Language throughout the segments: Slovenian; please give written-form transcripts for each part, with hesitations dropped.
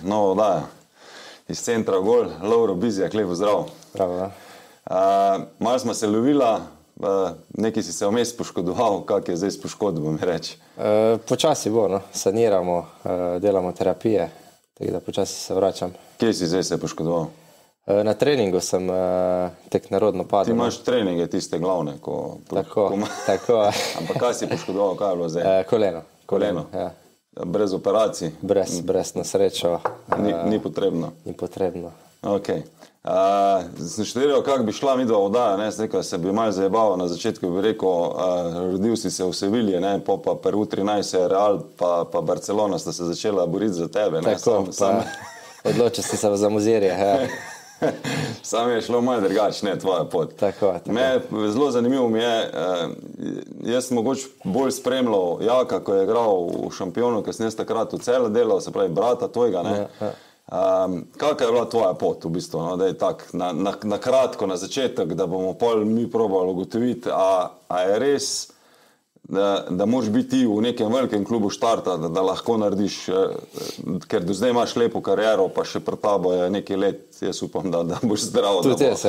novo oddajo. Iz centra gol, Lovro Bizjak, lepo zdrav. Bravo. Malo smo se lovila, nekaj si se vmes poškodoval, kak je zdaj s poškodbo, mi reči? Počasi bo, no. Saniramo, delamo terapije, tako da počasi se vračam. Kje si zdaj se poškodoval? Na treningu sem tek narodno padel. Ti imaš treninge tiste glavne, Tako. Ampak kaj si poškodoval, kaj je bilo zdaj? Koleno. Ja. Brez operacij? Brez na srečo. Ni potrebno? Ni potrebno. Ok. Sem študiral, kako bi šla midva oddaja, ne, zdaj, se bi malo zajebal, na začetku bi rekel, rodil si se v Sevilji, ne, pa Peru 13, Real pa Barcelona sta se začela boriti za tebe, ne. Tako, odločil si se za Mozirje, ja. Sam je šlo malo drugače, ne, tvoja pot. Tako. Zelo zanimivo mi je, jaz sem mogoče bolj spremljal Jaka, ko je igral v Šampionu, ker sem jaz takrat v Celju delal, se pravi brata tvojega, ne. Ja. Kakva je bila tvoja pot v bistvu, no, da je tak, na kratko, na začetek, da bomo pol mi probali ugotoviti, a je res, da moraš biti v nekem velikem klubu štarta, da lahko narediš, ker do zdaj imaš lepo kariero, pa še pred tabo je nekaj let, jaz upam, da boš zdrav,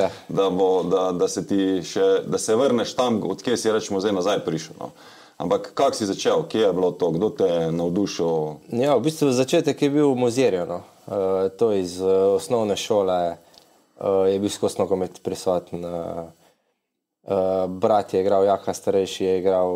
da se vrneš tam, odkje si rečemo zdaj nazaj prišel. No. Ampak kak si začel, kje je bilo to, kdo te je navdušil? Ja, v bistvu začetek je bil v Mozirju, no. To iz osnovne šole je bil skozi nogomet prisoten. Brat je igral, Jaka starejši je igral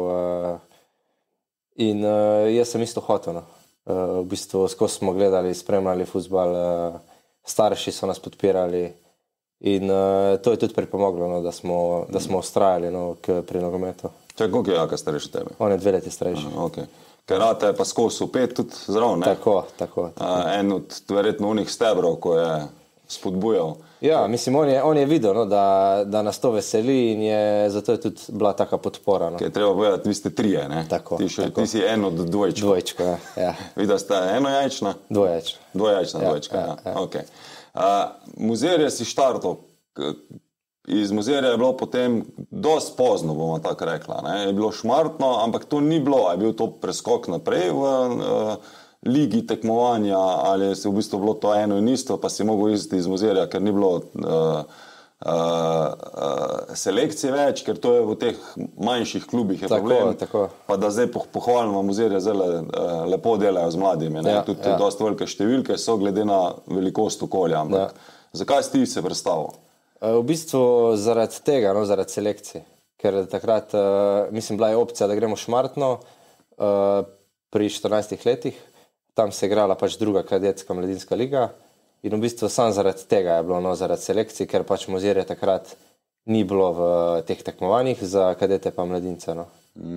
in jaz sem isto hotel. No. V bistvu skozi smo gledali, spremljali fuzbal, starši so nas podpirali in to je tudi pripomoglo, no, da smo ustrajali, no, pri nogometu. Čak, koliko je Jaka starejši tebe? On je 2 leti starejši. Aha, okay. Karate je pa skozi upet tudi zraven, ne? Tako. En od verjetno unih stebrov, ko je spodbujal. Ja, mislim, on je videl, no, da nas to veseli in zato je tudi bila taka podpora. No. Kaj je treba povedati, vi ste 3, ne? Tako. Ti si en od dvojčkov. Dvojčka, ja. Videla ste enojajčna? Dvojajčna. Dvojajčna, ja. Ok. Mozirje si štartal. Iz Mozirja je bilo potem dosti pozno, bomo tako rekla, ne? Je bilo Šmartno, ampak to ni bilo, je bil to preskok naprej v ligi tekmovanja, ali je v bistvu bilo to eno in isto, pa si mogel iziti iz Mozirja, ker ni bilo selekcije več, ker to je v teh manjših klubih je problem. Tako. Pa da zdaj pohvalimo Mozirje, zelo lepo delajo z mladimi, ne? Tudi dosti velike številke so glede na velikost okolja, ampak zakaj si ti se predstavil? V bistvu zaradi tega, no, zaradi selekcije, ker takrat, mislim, bila je opcija, da gremo v Šmartno pri 14 letih, tam se je igrala pač druga kadetska mladinska liga in v bistvu sam zaradi tega je bilo, no, zaradi selekcije, ker pač Mozirje takrat ni bilo v teh tekmovanjih za kadete pa mladince, no.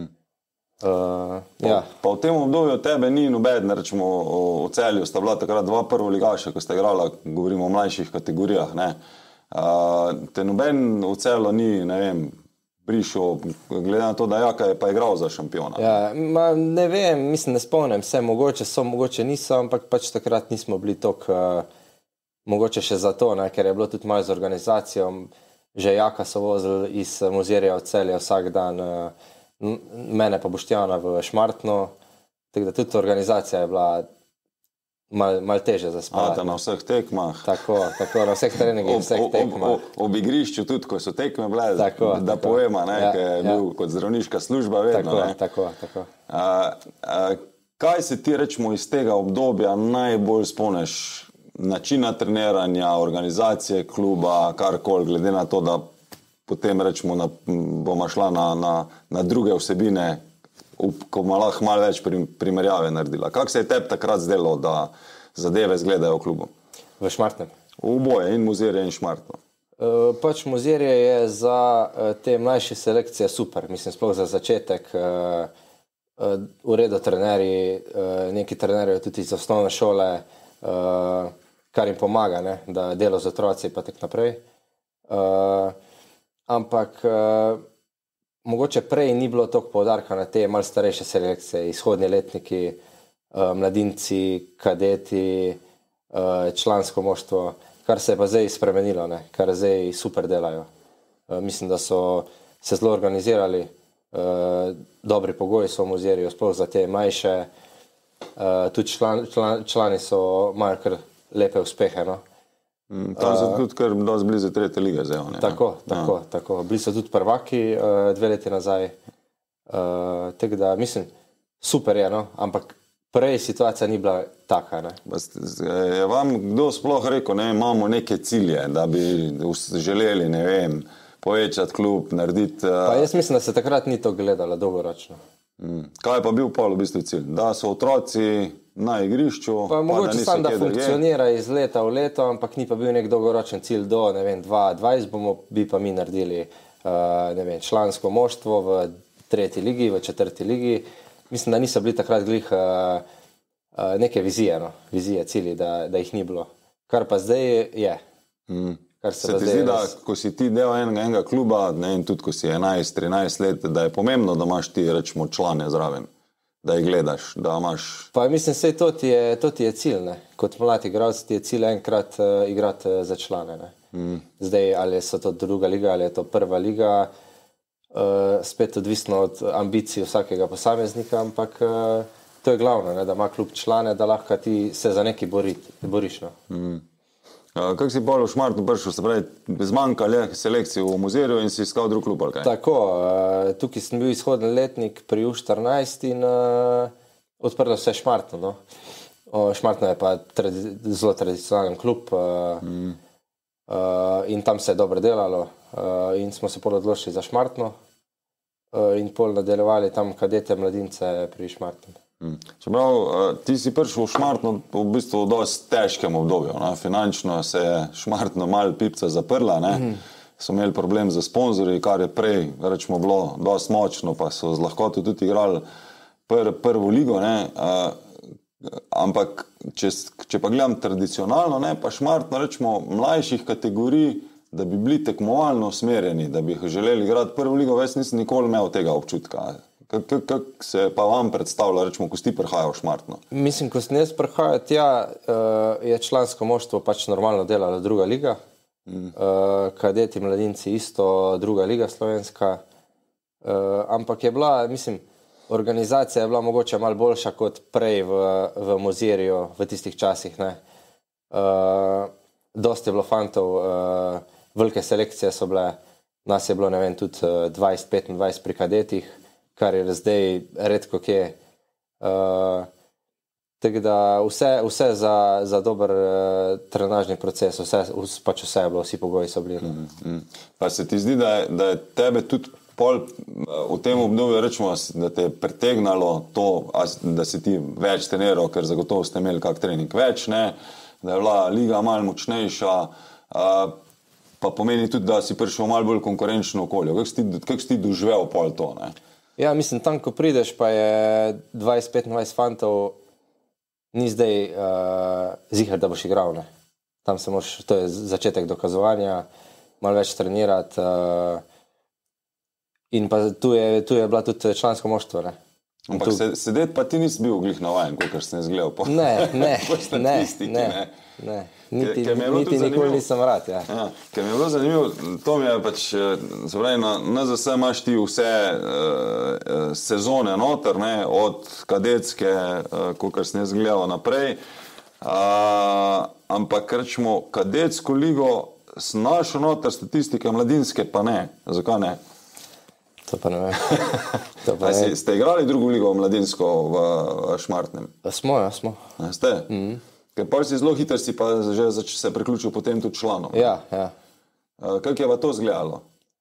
Ja. Pa v tem obdobju tebe ni nobeden, rečemo, v Celju sta bila takrat 2 prvoligaša, ko sta igrala, govorimo o mlajših kategorijah, ne. Te noben v Celju ni, ne vem, prišel, glede na to, da Jaka je pa igral za Šampiona. Ja, ne vem, mislim, ne spomnim se, mogoče so, mogoče niso, ampak pač takrat nismo bili toliko, mogoče še zato, ne, ker je bilo tudi malo z organizacijo, že Jaka so vozili iz Mozirja v Celje vsak dan, mene pa Boštjana v Šmartno, tako da tudi organizacija je bila malo teže za spavati. Na vseh tekmah. Tako, na vseh treningih, vseh tekmah. Ob igrišču tudi, ko so tekme bile, da povema, ne, ja, ker je bil kot zdravniška služba vedno. Tako. Kaj se ti, rečemo, iz tega obdobja najbolj spomniš? Načina treniranja, organizacije kluba, karkoli, glede na to, da potem, rečemo, bomo šla na druge vsebine, ko bomo lahko malo več primerjave naredila. Kako se je tebi takrat zdelo, da zadeve izgledajo v klubu? V Šmartnem? V oboje, in Mozirje in Šmartno. Pač Mozirje je za te mlajše selekcije super, mislim, sploh za začetek. V redu trenerji, neki trenerji tudi iz osnovne šole, kar jim pomaga, ne, da delo z otroci pa tak naprej. Ampak mogoče prej ni bilo toliko poudarka na te malo starejše selekcije, izhodni letniki, mladinci, kadeti, člansko moštvo, kar se je pa zdaj spremenilo, ne, kar zdaj super delajo. Mislim, da so se zelo organizirali, dobri pogoji so v Mozirju, sploh za te mlajše, tudi člani so imajo kar lepe uspehe. No. Tam so tudi kar dosti blizu 3. lige zdaj. Tako. Bili so tudi prvaki 2 leti nazaj. Tako da, mislim, super je, no? Ampak prej situacija ni bila taka. Ne? Je vam kdo sploh rekel, ne, imamo neke cilje, da bi želeli, ne vem, povečati klub, narediti... Pa jaz mislim, da se takrat ni to gledalo dolgoročno. Kaj je pa bil pol v bistvu cilj? Da so otroci na igrišču... Pa mogoče sam, da funkcionira iz leta v leto, ampak ni pa bil nek dolgoročen cilj do, ne vem, 2020 bi pa mi naredili, ne vem, člansko moštvo v 3. ligi, v 4. ligi. Mislim, da niso bili takrat glih neke vizije, no? Vizije, cilji, da jih ni bilo. Kar pa zdaj je. Se ti zdi, da ko si ti del enega kluba, ne, in tudi ko si 11-13 let, da je pomembno, da imaš ti, rečemo, člane zraven, da jih gledaš, da imaš... Pa mislim, sej to ti je cilj, ne. Kot mlad igralec ti je cilj enkrat igrati za člane, ne. Zdaj, ali so to 2. liga, ali je to 1. liga, spet odvisno od ambicij vsakega posameznika, ampak to je glavno, ne, da ima klub člane, da lahko ti se za neki boriš. No. Kako si bolj v Šmartnu prišel, se pravi, zmanjkali selekciji v Mozirju in si iskal drug klub, ali kaj? Tako, tukaj sem bil izhodni letnik pri U14 in odprlo se Šmartno. No. Šmartno je pa zelo tradicionalen klub in tam se je dobro delalo in smo se pol odločili za Šmartno in pol nadaljevali tam kadete mladince pri Šmartnu. Čeprav, ti si prišel v Šmartno v bistvu v dosti težkem obdobju. Ne? Finančno se je Šmartno malo pipca zaprla, ne? So imeli problem za sponzorji, kar je prej, rečemo, bilo dosti močno, pa so z lahkoto tudi igrali prvo ligo. Ne? Ampak, če pa gledam tradicionalno, ne, pa Šmartno, rečemo, mlajših kategorij, da bi bili tekmovalno usmerjeni, da bi želeli igrati prvo ligo, jaz nisem nikoli imel tega občutka. Kako se pa vam predstavlja, rečemo, ko si prihajal v Šmartno? Mislim, ko sem jaz prihajal tja, je člansko moštvo pač normalno delalo 2. liga. Kadeti mladinci isto 2. liga slovenska. Ampak je bila, mislim, organizacija je bila mogoče malo boljša kot prej v Mozirju v tistih časih. Ne. Dosti je bilo fantov, velike selekcije so bile, nas je bilo, ne vem, tudi 20-25 pri kadetih, kar je zdaj redko kje. Tako da vse za dober trenažni proces, pač vse je bilo, vsi pogoji so bili. Pa se ti zdi, da je tebe tudi pol v tem obdobju, rečemo, da te je pritegnalo to, da si ti več treniral, ker zagotovo ste imeli kak trening več, ne? Da je bila liga malo močnejša, pa pomeni tudi, da si prišel malo bolj konkurenčno okolje. Kako si ti doživel pol to, ne? Ja, mislim, tam, ko prideš, pa je 20-25 fantov, ni zdaj ziher, da boš igral, ne. Tam se moraš, to je začetek dokazovanja, malo več trenirati in pa tu je bila tudi člansko moštvo, ne. Ampak sedeti pa ti nisi bil glih navajen, kakor sem izgledal po statistiki, ne. Niti nikoli nisem rad, ja. Ker mi je bilo zanimivo, to mi je pač, se pravi, na NZS imaš ti vse sezone noter, ne, od kadetske, kakor sem izgledal naprej, ampak rečemo, kadetsko ligo sem našel noter, statistike mladinske pa ne. Zakaj ne? To pa ne vem. Ste igrali drugo ligo mladinsko v Šmartnem? Smo, ja, smo. Ste? Ker pa si zelo hiter, si pa že se priključil potem tudi članom. Ja. Kako je pa to izgledalo?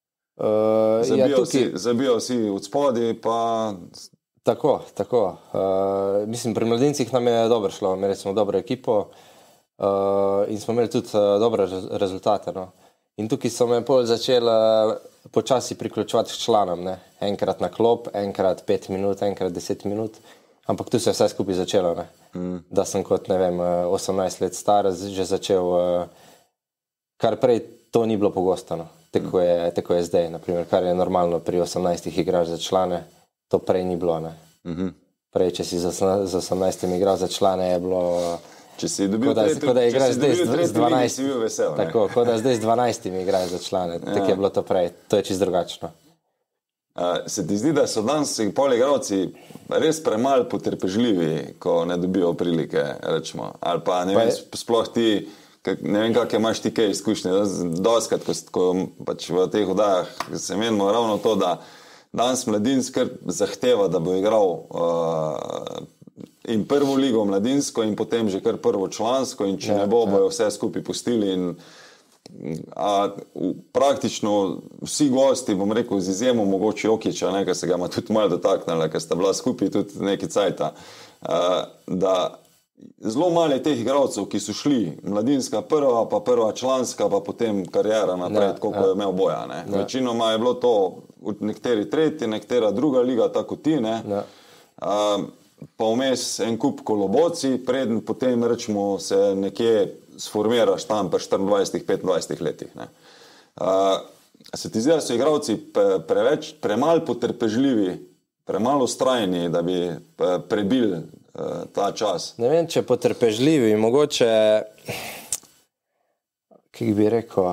Zabijal si od spodi, pa... Tako. Mislim, pri mladincih nam je dobro šlo, imeli smo dobro ekipo in smo imeli tudi dobre rezultate. No. In tukaj so me pol začeli počasi priključevati k članom, ne. Enkrat na klop, enkrat 5 minut, enkrat 10 minut. Ampak tu se je vse skupaj začelo, ne. Da sem kot, ne vem, 18 let star že začel, kar prej to ni bilo pogosto, no. Tako je zdaj, naprimer, kar je normalno pri 18 igraš za člane, to prej ni bilo, ne. Prej, če si za 18 igral za člane, je bilo... Če si dobil z 12, si bil vesel. Tako, kot da zdaj z 12 igraš za člane, tako je bilo to prej, to je čisto drugačno. Se ti zdi, da so danes poligravci res premalo potrpežljivi, ko ne dobijo prilike, rečemo? Ali pa ne vem, sploh ti, ne vem, kakšne imaš ti kaj izkušnje. Doskrat, ko pač v teh oddajah se menimo ravno to, da danes mladinski zahteva, da bo igral in prvo ligo mladinsko in potem že kar prvo člansko in če ne bo, bojo vse skupaj pustili in praktično vsi gosti, bom rekel, z izjemo mogoče Jokića, ker se ga ima tudi malo dotaknila, ker sta bila skupaj tudi neki cajta, da zelo malo je teh igralcev, ki so šli mladinska prva, pa prva članska, pa potem karijera naprej, koliko je imel boja. Večinoma je bilo to nekateri tretji, nekatera druga liga, tako ti, pa vmes en kup koloboci, preden potem, rečemo, se nekje sformiraš tam pa 24-25 letih. Se ti zdi, da so igralci premalo potrpežljivi, premalo ustrajni, da bi prebili ta čas? Ne vem, če potrpežljivi, mogoče, kako bi rekel,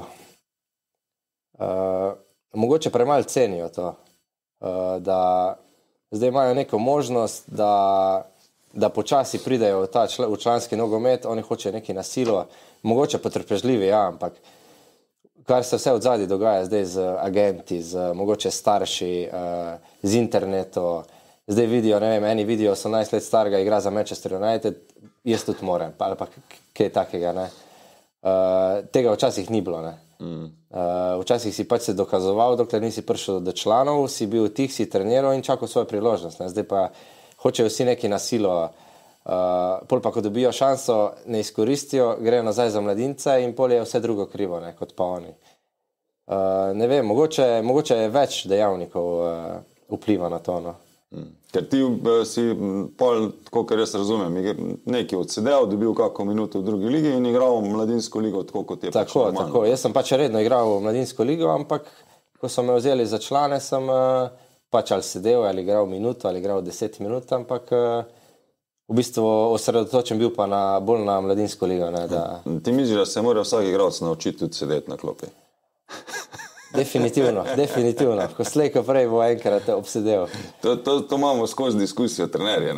mogoče premalo cenijo to, da zdaj imajo neko možnost, da počasi pridejo v članski nogomet, oni hočejo neki na silo, mogoče potrpežljivi, ja, ampak kar se vse odzadaj dogaja zdaj z agenti, z mogoče starši, z internetom, zdaj vidijo, ne vem, eni vidijo 18 let starega igra za Manchester United, jaz tudi moram, ali pa kaj takega, ne. Tega včasih ni bilo, ne. Včasih si pač se dokazoval, dokler nisi prišel do članov, si bil tih, si treniral in čakal svojo priložnost, ne. Zdaj pa hočejo vsi neki na silo, pol pa, ko dobijo šanso, ne izkoristijo, grejo nazaj za mladince in pol je vse drugo krivo, ne, kot pa oni. Ne vem, mogoče je več dejavnikov vpliva na to, no. Ker ti si pol, tako kar jaz razumem, nekaj odsedel, dobil kako minuto v drugi ligi in igral mladinsko ligo, tako kot je pač normalno. Tako, jaz sem pač redno igral v mladinsko ligo, ampak ko so me vzeli za člane, sem pač ali sedel, ali igral minuto, ali igral 10 minut, ampak v bistvu osredotočen bil pa bolj na mladinsko ligo. Ne, da... Ti misliš, da se mora vsak igralec naučiti tudi sedeti na klopi? Definitivno. Ko slej, ko prej bo enkrat obsedel. To imamo skozi diskusijo trenerje.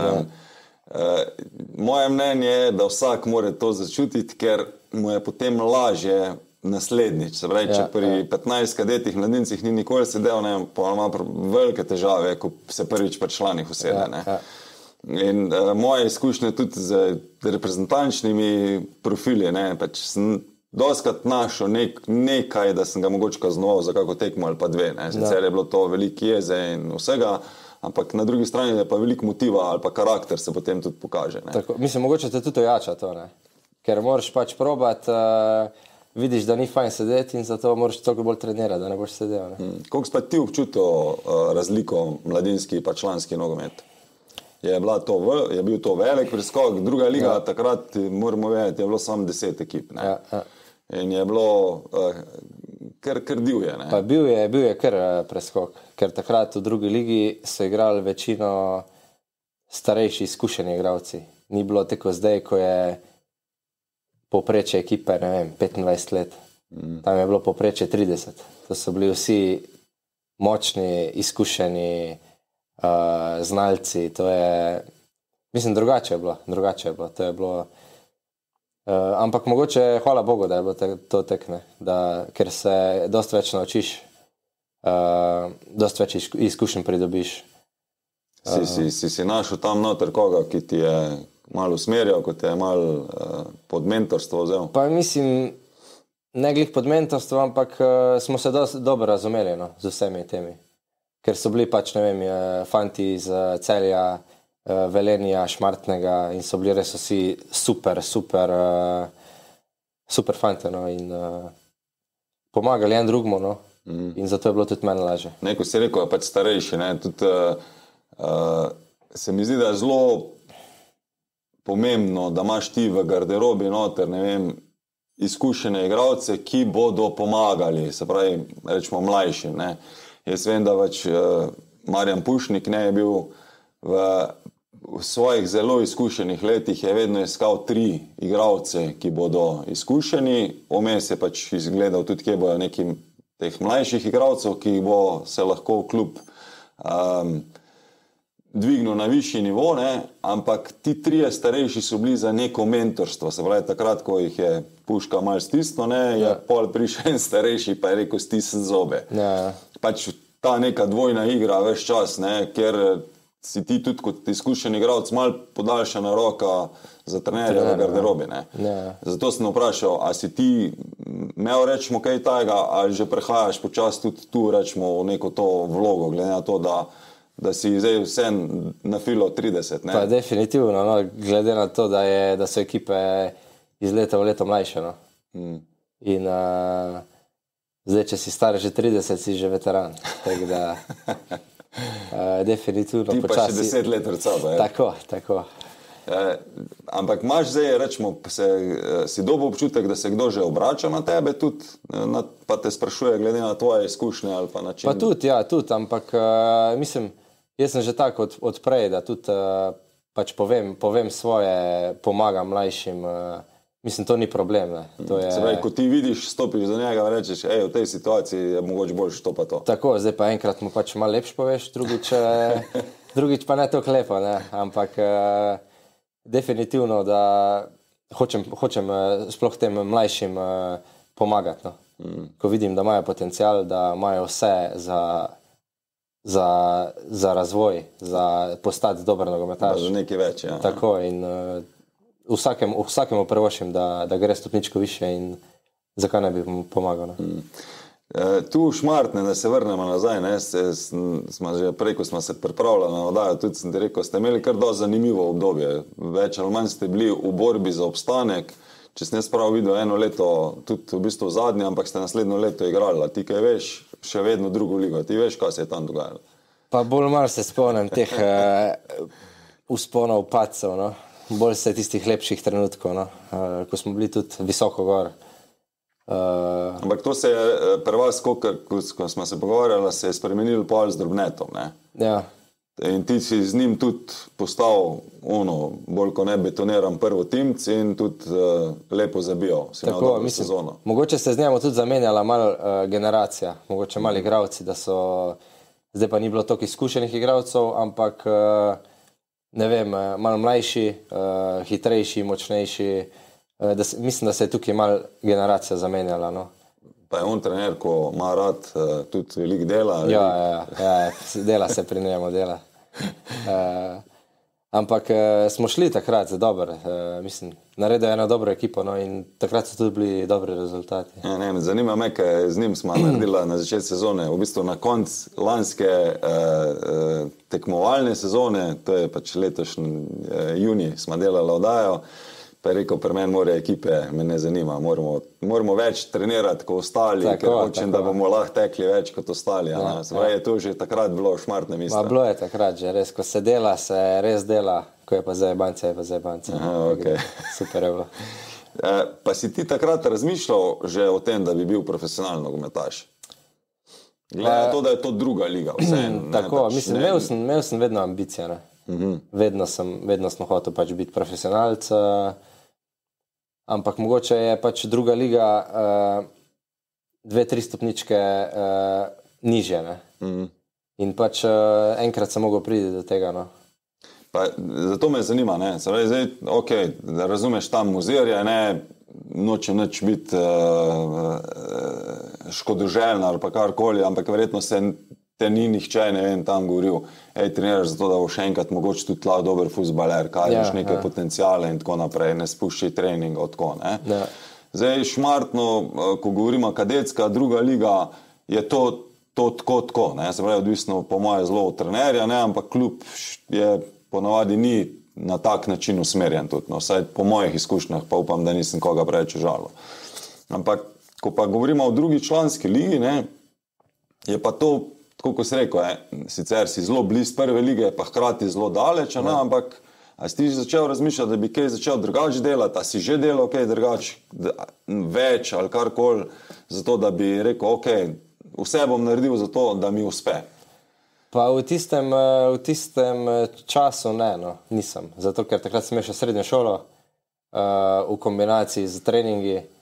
Moje mnenje je, da vsak mora to začutiti, ker mu je potem lažje naslednjič. Se pravi, če pri 15 kadetih mladincih ni nikoli sedel, pa ima velike težave, ko se prvič pri članih usede. In moje izkušnje tudi z reprezentančnimi profili, pač sem doskrat našel nekaj, da sem ga mogoče kaznoval za kako tekmo ali pa dve. Sicer je bilo to veliko jeze in vsega, ampak na drugi strani je pa veliko motiva ali pa karakter se potem tudi pokaže. Tako, mislim, mogoče te tudi ojača to, ker moraš pač probati, vidiš, da ni fajn sedeti in zato moraš toliko bolj trenirati, da ne boš sedel. Koliko si pa ti občutil razliko mladinski pa članski nogomet? Je bil to velik preskok, druga liga, takrat moramo vedeti, je bilo samo 10 ekip. In je bilo kar divje. Pa bil je kar preskok, ker takrat v drugi ligi so igrali večino starejši, izkušeni igralci. Ni bilo tako zdaj, ko je povprečje ekipe, ne vem, 25 let. Tam je bilo povprečje 30. To so bili vsi močni, izkušeni znalci. To je, mislim, drugače je bilo. To je bilo, ampak mogoče, hvala Bogu, da je bilo to tekne, ker se dosti več naučiš, dosti več izkušenj pridobiš. Si našel tam noter koga, ki ti je malo usmerjal, ko te je malo pod mentorstvo vzel? Pa mislim, ne glih pod mentorstvo, ampak smo se dosti dobro razumeli, z vsemi temi. Ker so bili pač, ne vem, fanti iz Celja, Velenja, Šmartnega in so bili res vsi super fanti, in pomagali en drugmu, in zato je bilo tudi meni lažje. Ko si rekel, pač starejši, tudi se mi zdi, da je zelo pomembno, da imaš ti v garderobi noter, ne vem, izkušene igralce, ki bodo pomagali, se pravi, rečemo mlajšim, Jaz vem, da pač Marjan Pušnik je bil v svojih zelo izkušenih letih, je vedno iskal 3 igralce, ki bodo izkušeni, vmes je pač izgledal tudi, kje bojo neki teh mlajših igralcev, ki jih bo se lahko klub dvignil na višji nivo, ne? Ampak ti trije starejši so bili za neko mentorstvo. Se pravi, takrat, ko jih je puška malo stisnil, ne, je pol prišel en starejši, pa je rekel, stisni zobe. Ja. Pač ta neka dvojna igra ves čas, ne, ker si ti tudi kot izkušen igralec malo podaljšana roka za trenerja v garderobi. Ne. Ja. Zato sem vprašal, a si ti imel rečemo kaj tajega, ali že prehajaš počas tudi tu rečemo v neko to vlogo, glede na to, da si zdaj vse na filo 30. Ne? Pa definitivno, no, glede na to, da so ekipe iz leta v leto mlajše. No. In zdaj, če si star že 30, si že veteran. Tako da definitivno ti počasi. Pa še 10 let pred sabo. Tako. Ampak imaš zdaj, rečemo, si dobil občutek, da se kdo že obrača na tebe tudi, pa te sprašuje glede na tvoje izkušnje ali pa način? Pa tudi, ampak mislim, jaz sem že tako odprej, da tudi pač povem svoje, pomagam mlajšim, mislim, to ni problem. Ne. To je... Se pravi, ko ti vidiš, stopiš za njega in rečeš, v tej situaciji je mogoče boljše to pa to. Tako, zdaj pa enkrat mu pač malo lepš poveš, drugič pa ne toliko lepo, ne. Ampak definitivno, da hočem sploh tem mlajšim pomagati. No. Ko vidim, da imajo potencial, da imajo vse za razvoj, za postati dober nogometaš. Za nekaj več, ja. Tako in vsakemu prvošim, da gre stopničko više in zakaj ne bi mu pomagal. Ne. Tu Šmartne, da se vrnemo nazaj, ne, smo že prej, ko smo se pripravljali na oddajo, tudi sem ti rekel, ste imeli kar dosti zanimivo obdobje. Več ali manj ste bili v borbi za obstanek, če sem jaz prav videl eno leto, tudi v bistvu zadnje, ampak ste naslednjo leto igrali. Ti kaj veš, še vedno drugo ligo, ti veš, kaj se je tam dogajalo? Pa bolj malo se spomnim teh vzponov, padcev, no. Bolj se tistih lepših trenutkov, no. Ko smo bili tudi visoko gor. Ampak to se je pri vas, ko smo se pogovarjali, se je spremenil pol z Drobnetom, ne? Ja. In ti si z njim tudi postal bolj ko ne betoniran prvotimc in tudi lepo zabijal. Tako, mislim, sezono. Mogoče se z njemu tudi zamenjala malo generacija, mogoče malo igralci, da so, zdaj pa ni bilo toliko izkušenih igralcev, ampak ne vem, malo mlajši, hitrejši, močnejši. Mislim, da se je tukaj malo generacija zamenjala. No. Pa je on trener, ko ima rad tudi veliko dela? Ja, dela se pri njemu, dela. Ampak smo šli takrat dobro, mislim, naredil eno dobro ekipo, no, in takrat so tudi bili dobri rezultati. Ja, ne, zanima me, kaj z njim smo naredila na začetku sezone, v bistvu na konc lanske tekmovalne sezone, to je pač letošnji junij, smo delali oddajo. Pa je rekel, pri meni more ekipe, me ne zanima, moramo več trenirati kot ostali, ker hočem, da bomo lahko tekli več kot ostali. Je to že takrat bilo Šmartne mesto? Bilo je takrat že, res, ko se dela, se res dela, ko je pa zajebanca, je pa zajebanca. Okay. Super je bilo. Pa si ti takrat razmišljal že o tem, da bi bil profesionalni nogometaš? Glede na to, da je to druga liga. Tako, mislim, imel sem vedno ambicije, ne. Vedno sem hotel pač biti profesionalc, ampak mogoče je pač druga liga 2-3 stopničke nižje, ne. In pač enkrat sem mogel priti do tega, no. Pa, zato me zanima, ne, zdaj, okay, da razumeš tam muzirja, ne, noče nič biti škodoželjna ali pa karkoli, ampak verjetno se te ni nihče, ne vem, tam govoril, treniraš zato, da bo še enkrat mogoče tudi lahko dober fuzbaler, kažeš neke potencijale in tako naprej, ne spuščaj treningov, tako, ne. Ja. Zdaj, Šmartno, ko govorimo kadetska, druga liga, je to tako, ne, se pravi, odvisno po moje zelo od trenerja, ne, ampak klub je ponavadi ni na tak način usmerjen tudi, no, vsaj po mojih izkušnjah, pa upam, da nisem koga preveč žalil. Ampak, ko pa govorimo o drugi članski ligi, ne, je pa to, tako ko si rekel, sicer si zelo blizu prve lige, pa hkrati zelo daleč, ampak a si ti začel razmišljati, da bi kaj začel drugače delati, a si že delal kaj drugače, več ali karkoli, zato da bi rekel, ok, vse bom naredil za to, da mi uspe. Pa v tistem času ne, no, nisem. Zato, ker takrat sem imel še srednjo šolo v kombinaciji z treningi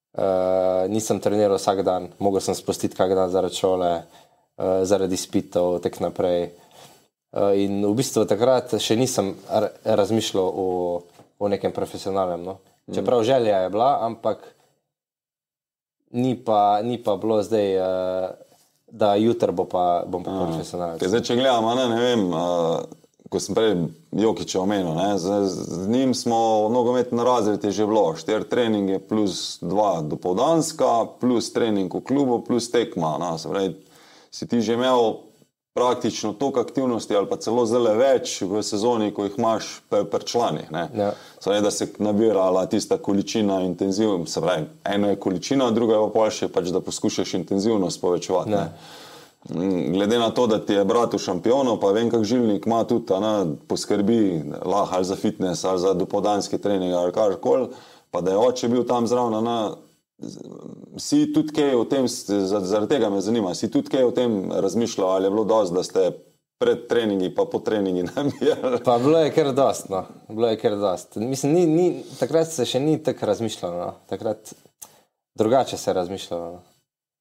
nisem treniral vsak dan, mogel sem spustiti kak dan zaradi šole, zaradi izpitov, tak naprej. In v bistvu takrat še nisem razmišljal o nekem profesionalnem. No. Čeprav želja je bila, ampak ni pa bilo zdaj, da jutri bom pa profesionalec. Zdaj, če gledamo, ne vem, ko sem prej Jokića omenil, z njim smo nogometni razred je že bilo, 4 treninge plus 2 dopoldanska, plus trening v klubu, plus tekma. Se pravi, si ti že imel praktično toliko aktivnosti ali pa celo zelo več v sezoni, ko jih imaš per članih. Ja. Da se nabirala tista količina intenzivno, se pravi, eno je količina, druga je pa še pač, da poskušaš intenzivnost povečevati. Glede na to, da ti je brat v šampionu, pa vem, kak Žilnik ima tudi, poskrbi lahko ali za fitness, ali za dopoldanski trening, ali karkoli, pa da je oče bil tam zraven, si tudi kaj o tem, zaradi tega me zanima, si tudi kaj o tem razmišljal, ali je bilo dosti, da ste pred treningi pa po treningi nabijali? Pa bilo je kar dost, no. Bilo je kar dost. Mislim, takrat se še ni tako razmišljalo, no. Takrat drugače se je razmišljalo, no.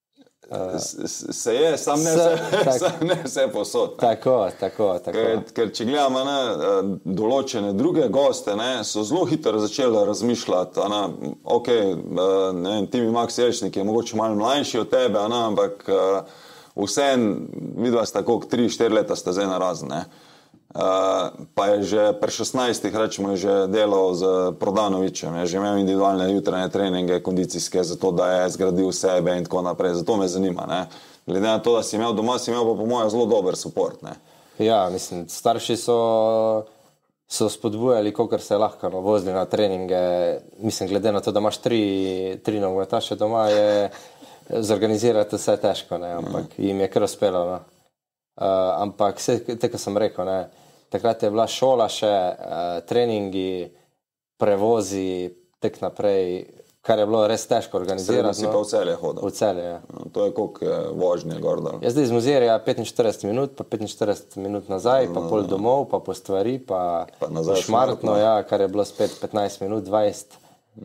Se je, sam ne vse posod. Tako. Ker če gledamo določene druge goste, so zelo hitro začeli razmišljati, ok, ne vem, Timi Max Jelšnik je mogoče malo mlajši od tebe, ampak vsem, vidva sta koliko, 3-4 leta sta zdaj narazen, pa je že pri 16 rečemo je že delal z Prodanovićem, je že imel individualne jutranje treninge, kondicijske, zato da je zgradil sebe in tako naprej. Zato me zanima, glede na to, da si imel doma, si imel pa po mojem zelo dober support. Ja, mislim, starši so spodbujali, kolikor se lahko, vozili na treninge. Mislim, glede na to, da imaš tri nogometaše doma, je zorganizirati vse težko, ampak jim je kar uspelo. Ampak vse, tako sem rekel, takrat je bila šola še, treningi, prevozi, tak naprej, kar je bilo res težko organizirati. Si pa v Celje hodil? V Celje, ja. To je koliko vožnje gor dol? Zdaj iz Mozirja 45 minut, pa 45 minut nazaj, pa pol domov, pa po stvari, pa Šmartno, kar je bilo spet 15 minut, 20.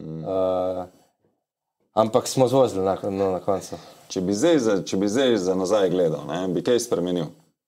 Ampak smo zvozili na koncu. Če bi zdaj za nazaj gledal, bi kaj spremenil?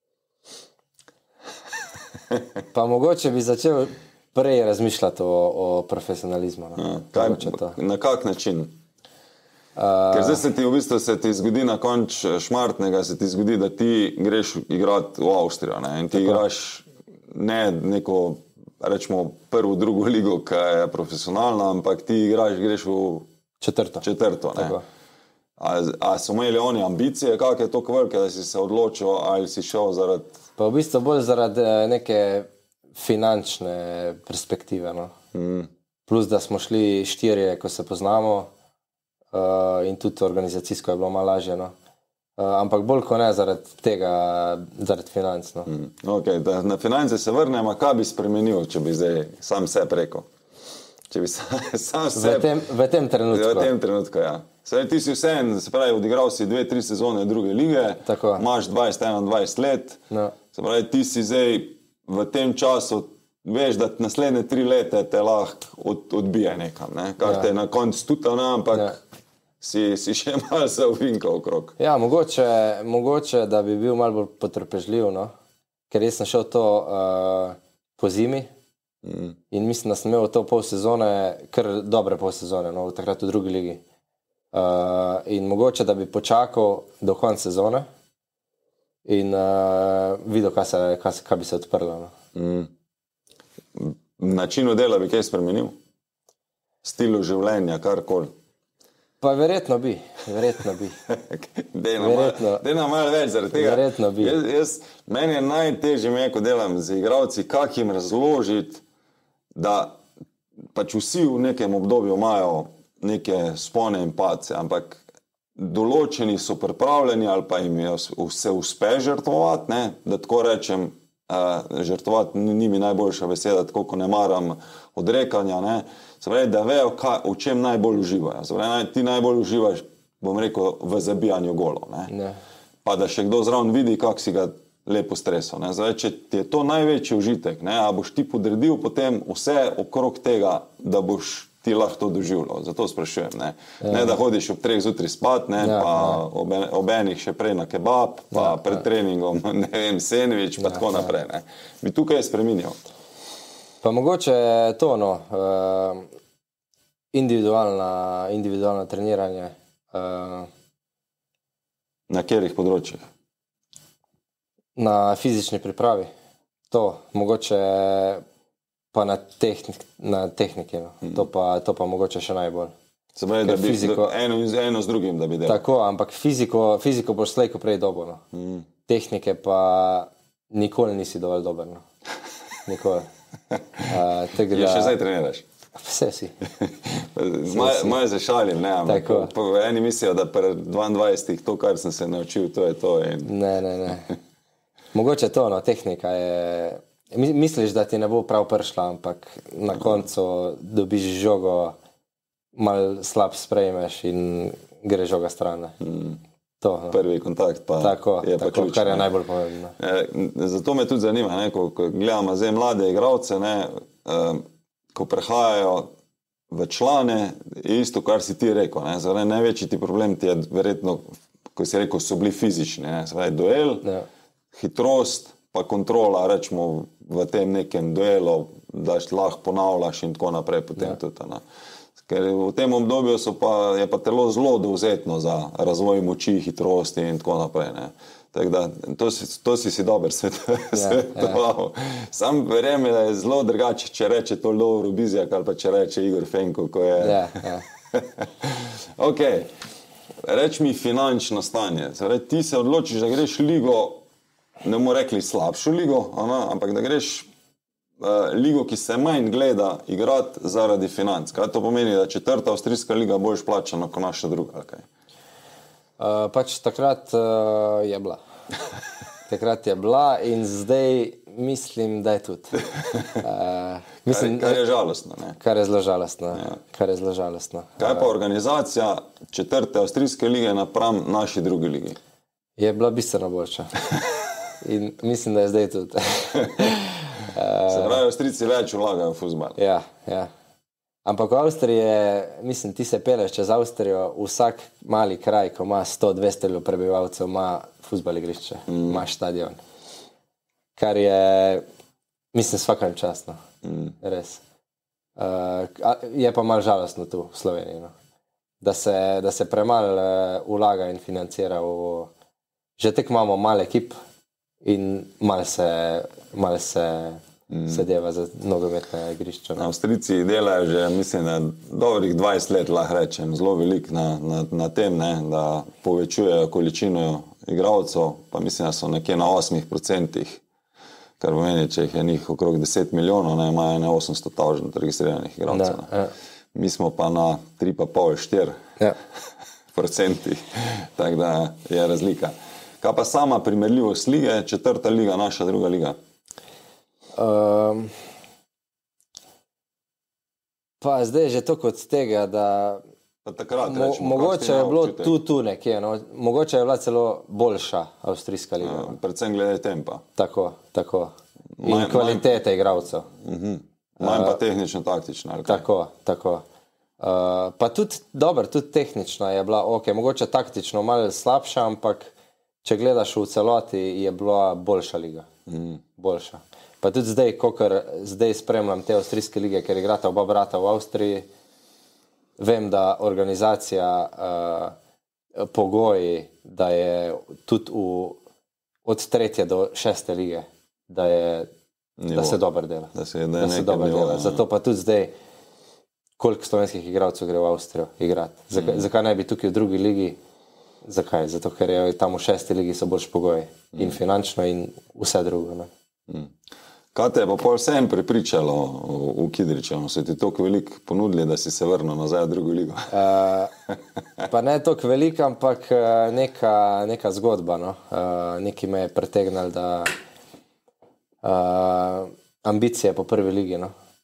Pa mogoče bi začel prej razmišljati o profesionalizmu. Na kak način? Ker zdaj se ti zgodi na konč Šmartnega, se ti zgodi, da ti greš igrati v Avstrijo, in ti igraš ne neko, rečemo, prvo, drugo ligo, ki je profesionalna, ampak ti greš v četrto. A so imeli oni ambicije, kak je to velike, da si se odločil ali si šel zaradi... Pa v bistvu bolj zaradi neke finančne perspektive. Plus, da smo šli 4, ko se poznamo, in tudi organizacijsko je bilo malo lažje. Ampak bolj ko ne zaradi tega, zaradi financ. Ok, da na finance se vrnemo, kaj bi spremenil, če bi zdaj sam sebi rekel? Če bi sam sebi... V tem trenutku. V tem trenutku, ja. Ti si vsem, se pravi, odigral si 2-3 sezone druge lige, imaš 20-21 let, se pravi, ti si zdaj v tem času, veš, da naslednje 3 leta te lahko odbije nekam, kar te na koncu tuta, ampak si še malo se uvinkal okrog. Ja, mogoče, da bi bil malo bolj potrpežljiv, ker jaz sem šel to po zimi in mislim, da sem imel to pol sezone, kar dobre pol sezone, takrat v drugi ligi. In mogoče, da bi počakal do konca sezone in videl, kaj bi se odprlo. Načinu dela bi kaj spremenil? Stilu življenja, karkoli? Pa verjetno bi. Dejna malo več zaradi tega. Verjetno bi. Meni je najtežje, ko delam z igralci, kak jim razložiti, da pač vsi v nekem obdobju imajo neke spone in pace, ampak določeni so pripravljeni ali pa jim se uspe žrtvovati, da tako rečem, žrtvovati ni mi najboljša beseda, tako ko ne maram odrekanja, se pravi, da vejo, v čem najbolj uživajo. Se pravi, ti najbolj uživaš, bom rekel, v zabijanju golov, pa da še kdo zraven vidi, kako si ga lepo stresal. Zdaj, če ti je to največji užitek, a boš ti podredil potem vse okrog tega, da boš ti lahko to doživljal. Zato sprašujem. Ne da hodiš ob 3 zjutraj spat, pa ob enih še prej na kebab, pa pred treningom, ne vem, sendvič, pa tako naprej. Ne. Bi tukaj spreminjal. Pa mogoče to, individualno treniranje. Na katerih področjih? Na fizični pripravi. To, mogoče pa na tehniki. To pa mogoče še najbolj. Se pravi, da bi eno z drugim, da bi delal. Tako, ampak fiziko boš slej, ko prej dobo. Tehnike pa nikoli nisi dovolj dober. Nikoli. Še zdaj treniraš? Vse si. Malo se šalim, ampak eni mislijo, da pri 22 to, kar sem se naučil, to je to. Ne. Mogoče to, tehnika je... Misliš, da ti ne bo prav prišla, ampak na koncu dobiš žogo, malo slab sprejmeš in gre žoga stran. Prvi kontakt pa je pa ključ. Kar je najbolj pomembno. Zato me tudi zanima, ko gledamo zdaj mlade igralce, ko prehajajo v člane, je isto, kar si ti rekel. Največji ti problem ti je verjetno, ko si rekel, so bili fizični. Duel, hitrost, pa kontrola, rečemo, v tem nekem duelu, da lahko ponavljaš in tako naprej. Ker v tem obdobju je pa telo zelo dovzetno za razvoj moči, hitrosti in tako naprej. Tako da, to si dober svetoval. Sam verjamem, da je zelo drugače, če reče to Lovro Bizjak ali pa če reče Igor Fenko, ko je... Ok, reč mi finančno stanje. Ti se odločiš, da greš ligo, ne bomo rekli slabšo ligo, ampak da greš ligo, ki se manj gleda igrati zaradi financ. Kaj to pomeni, da 4. avstrijska liga boš plačana kot naša druga? Pač takrat je bila. Takrat je bila in zdaj mislim, da je tudi. Kar je žalostno. Kar je zelo žalostno. Kaj pa organizacija 4. avstrijske lige napram naši drugi ligi? Je bila bistveno boljša. In mislim, da je zdaj tudi. Se pravi, Avstrijci več vlagajo v fuzbal. Ja. Ampak v Avstriji, mislim, ti se peleš čez Avstrijo, vsak mali kraj, ko ima 100-200 prebivalcev, ima fuzbal igrišče, ima stadion. Kar je, mislim, svakam častno. Res. Je pa malo žalostno tu v Sloveniji. Da se premalo vlaga in financira v... Že tek imamo mal ekip in mal se deva za nogometne igrišče. Avstrijci delajo že, mislim, da dobrih 20 let, lahko rečem, zelo veliko na tem, da povečujejo količino igralcev, pa mislim, da so nekje na 8%, kar pomeni, če jih je njih okrog 10 milijonov, imajo 800 000 registriranih igralcev. Mi smo pa na 3,5-4%, tako da je razlika. Kaj pa sama primerljivost lige, 4. liga, naša druga liga? Pa zdaj je že toliko od tega, da mogoče je bilo tu nekje, mogoče je bila celo boljša avstrijska liga. Predvsem glede tempa. Tako. In kvalitete igralcev. Manj pa tehnično-taktična. Tako. Pa tudi tehnična je bila, mogoče taktično malo slabša, ampak če gledaš v celoti, je bila boljša liga. Boljša. Pa tudi zdaj spremljam te avstrijske lige, ker igrata oba brata v Avstriji, vem, da organizacija, pogoji, da je tudi od 3. do 6. lige, da se dobro dela. Da se dobro dela. Zato pa tudi zdaj, koliko slovenskih igralcev gre v Avstrijo igrati. Zakaj ne bi tukaj v drugi ligi? Zakaj? Zato, ker je tam v 6. ligi so boljši pogoji. In finančno, in vse drugo. Kaj te je pa pol vsem prepričalo v Kidričanu? So ti toliko veliko ponudili, da si se vrnil nazaj v drugo ligo? Pa ne toliko veliko, ampak neka zgodba. Nekaj me je pretegnalo, da ambicije po prvi ligi.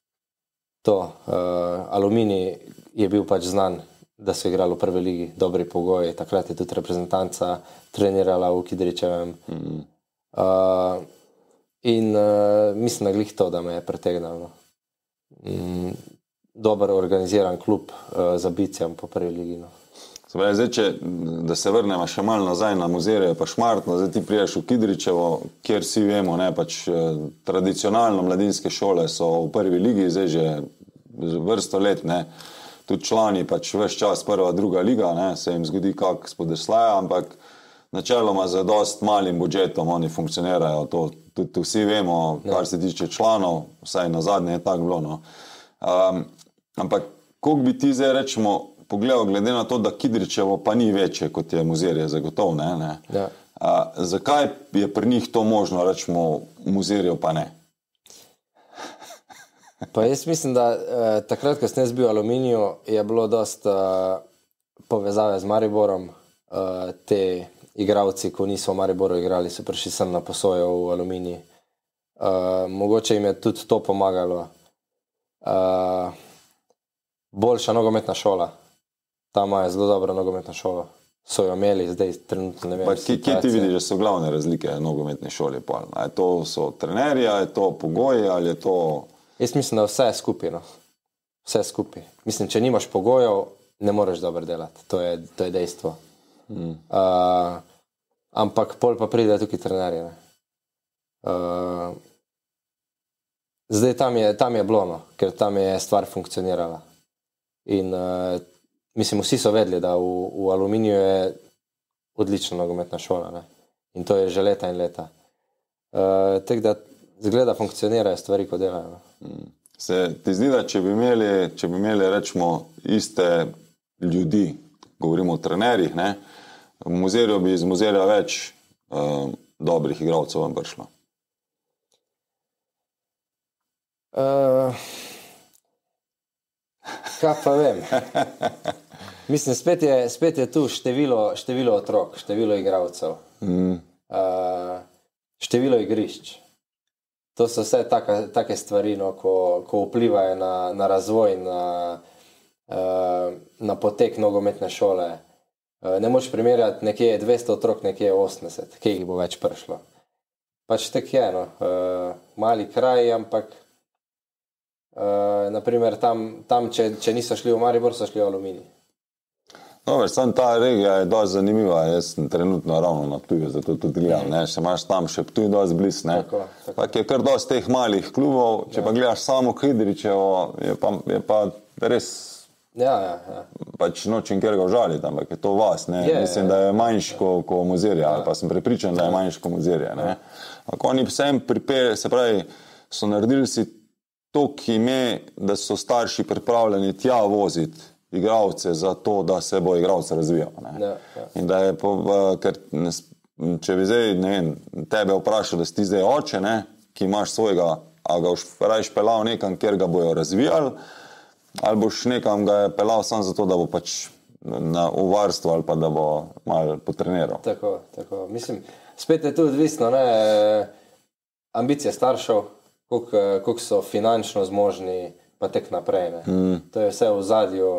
Aluminij je bil pač znan, da so igrali v prvi ligi, dobri pogoji. Takrat je tudi reprezentanca trenirala v Kidričevem. In mislim, da glih to, da me je pretegnalo. dobro organiziran klub z ambicijami po prvi ligi. No. Zdaj, da se vrnemo še malo nazaj na Mozirje pa Šmartno, zdaj ti priješ v Kidričevo, kjer vsi vemo, ne, pač tradicionalno mladinske šole so v prvi ligi, zdaj že vrsto let, ne, tudi člani pač ves čas prva, druga liga, ne, se jim zgodi kak spodleslaja, ampak načeloma z dost malim budžetom oni funkcionirajo, to tudi vsi vemo, kar se tiče članov, vsaj na zadnje je tako bilo, no. Ampak koliko bi ti zdaj rečemo pogledal, glede na to, da Kidričevo pa ni večje, kot je Mozirje zagotovo, ne? Ja. Zakaj je pri njih to možno, rečemo, Mozirju pa ne? Pa jaz mislim, da takrat, ko sem jaz bil v Aluminiju, je bilo dost povezave z Mariborom. Te igravci, ko niso v Mariboru igrali, so prišli sem na posojo v Aluminiji. Mogoče jim je tudi to pomagalo. Boljša nogometna šola. Tam imajo zelo dobro nogometno šolo. So jo imeli, zdaj trenutno ne vem. Kje ti vidiš, da so glavne razlike nogometne šole? Je to so trenerji, je to pogoji ali je to... Jaz mislim, da vse skupaj. No. Vse skupaj. Mislim, če nimaš pogojev, ne moreš dobro delati. To je dejstvo. Ampak pol pa pride tukaj trenerji. Zdaj tam je bilo, no, ker tam je stvar funkcionirala. In mislim, vsi so vedeli, da v Aluminiju je odlična nogometna šola. Ne? In to je že leta in leta. Tako da zgleda funkcionirajo stvari, ko delajo. Se ti zdi, da če bi imeli rečemo, iste ljudi, govorimo o trenerjih, ne? V Mozirju bi iz Mozirja več dobrih igralcev vam prišlo? Kaj pa vem. Mislim, spet je tu število otrok, število igralcev, število igrišč. To so vse take stvari, no, ko vplivajo na razvoj, na potek nogometne šole. Ne moreš primerjati, nekje je 200 otrok, nekje je 80, kje jih bo več prišlo. Pač tak je, no. Mali kraj, ampak naprimer tam če niso šli v Maribor, so šli v Aluminij. Dobar, sam ta regija je dosti zanimiva, jaz sem trenutno ravno na Ptuju, zato tudi gledam, ne, še imaš tam še Ptuj dosti bliz, ne. Tako je kar dosti teh malih klubov, če pa gledaš samo Kidričevo, je pa res, pač nočem kjer ga užaliti, ampak je to vas, ne, mislim, da je manjši ko Mozirje, ali pa sem prepričan, da je manjši ko Mozirje, ne. Ampak oni vsem pripelje, se pravi, so naredili si toliko ime, da so starši pripravljeni tja voziti igralce za to, da se bo igralce razvijal. In da je, ker če bi zdaj, ne vem, tebe vprašal, da si ti zdaj oče, ne, ki imaš svojega, a ga boš rajš pelal nekam, kjer ga bojo razvijali, ali boš nekam ga pelal samo zato, da bo pač v varstvu ali pa da bo malo potreniral. Tako. Mislim, spet je tu odvisno, ne, ambicije staršev, koliko so finančno zmožni, pa tek naprej, ne. To je vse v zadju.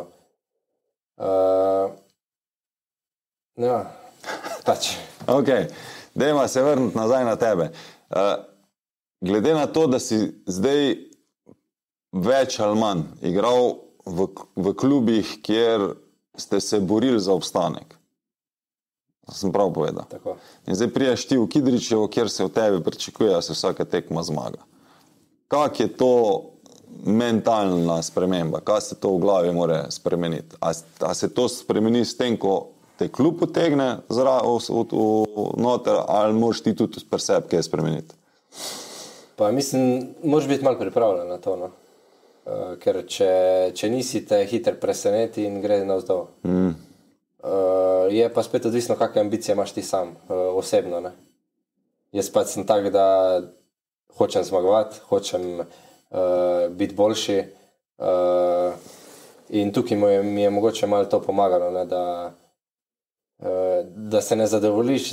Ja, pač. Ok, dajmo se vrniti nazaj na tebe. Glede na to, da si zdaj več ali manj igral v klubih, kjer ste se borili za obstanek. Sem prav povedal. Tako. In zdaj priješ ti v Kidričevo, kjer se v tebi pričakuje, da se vsaka tekma zmaga. Kak je to mentalna sprememba? Kaj se to v glavi more spremeniti? A se to spremeni s tem, ko te klub potegne noter, ali moraš ti tudi pri sebi kaj spremeniti? Pa mislim, moraš biti malo pripravljen na to, no. Ker če nisi, te hitro preseneti in gre navzdol. Je pa spet odvisno, kakve ambicije imaš ti sam, osebno, ne. Jaz pač sem tak, da hočem zmagovati, hočem biti boljši, in tukaj mi je mogoče malo to pomagalo, ne, da se ne zadovoljiš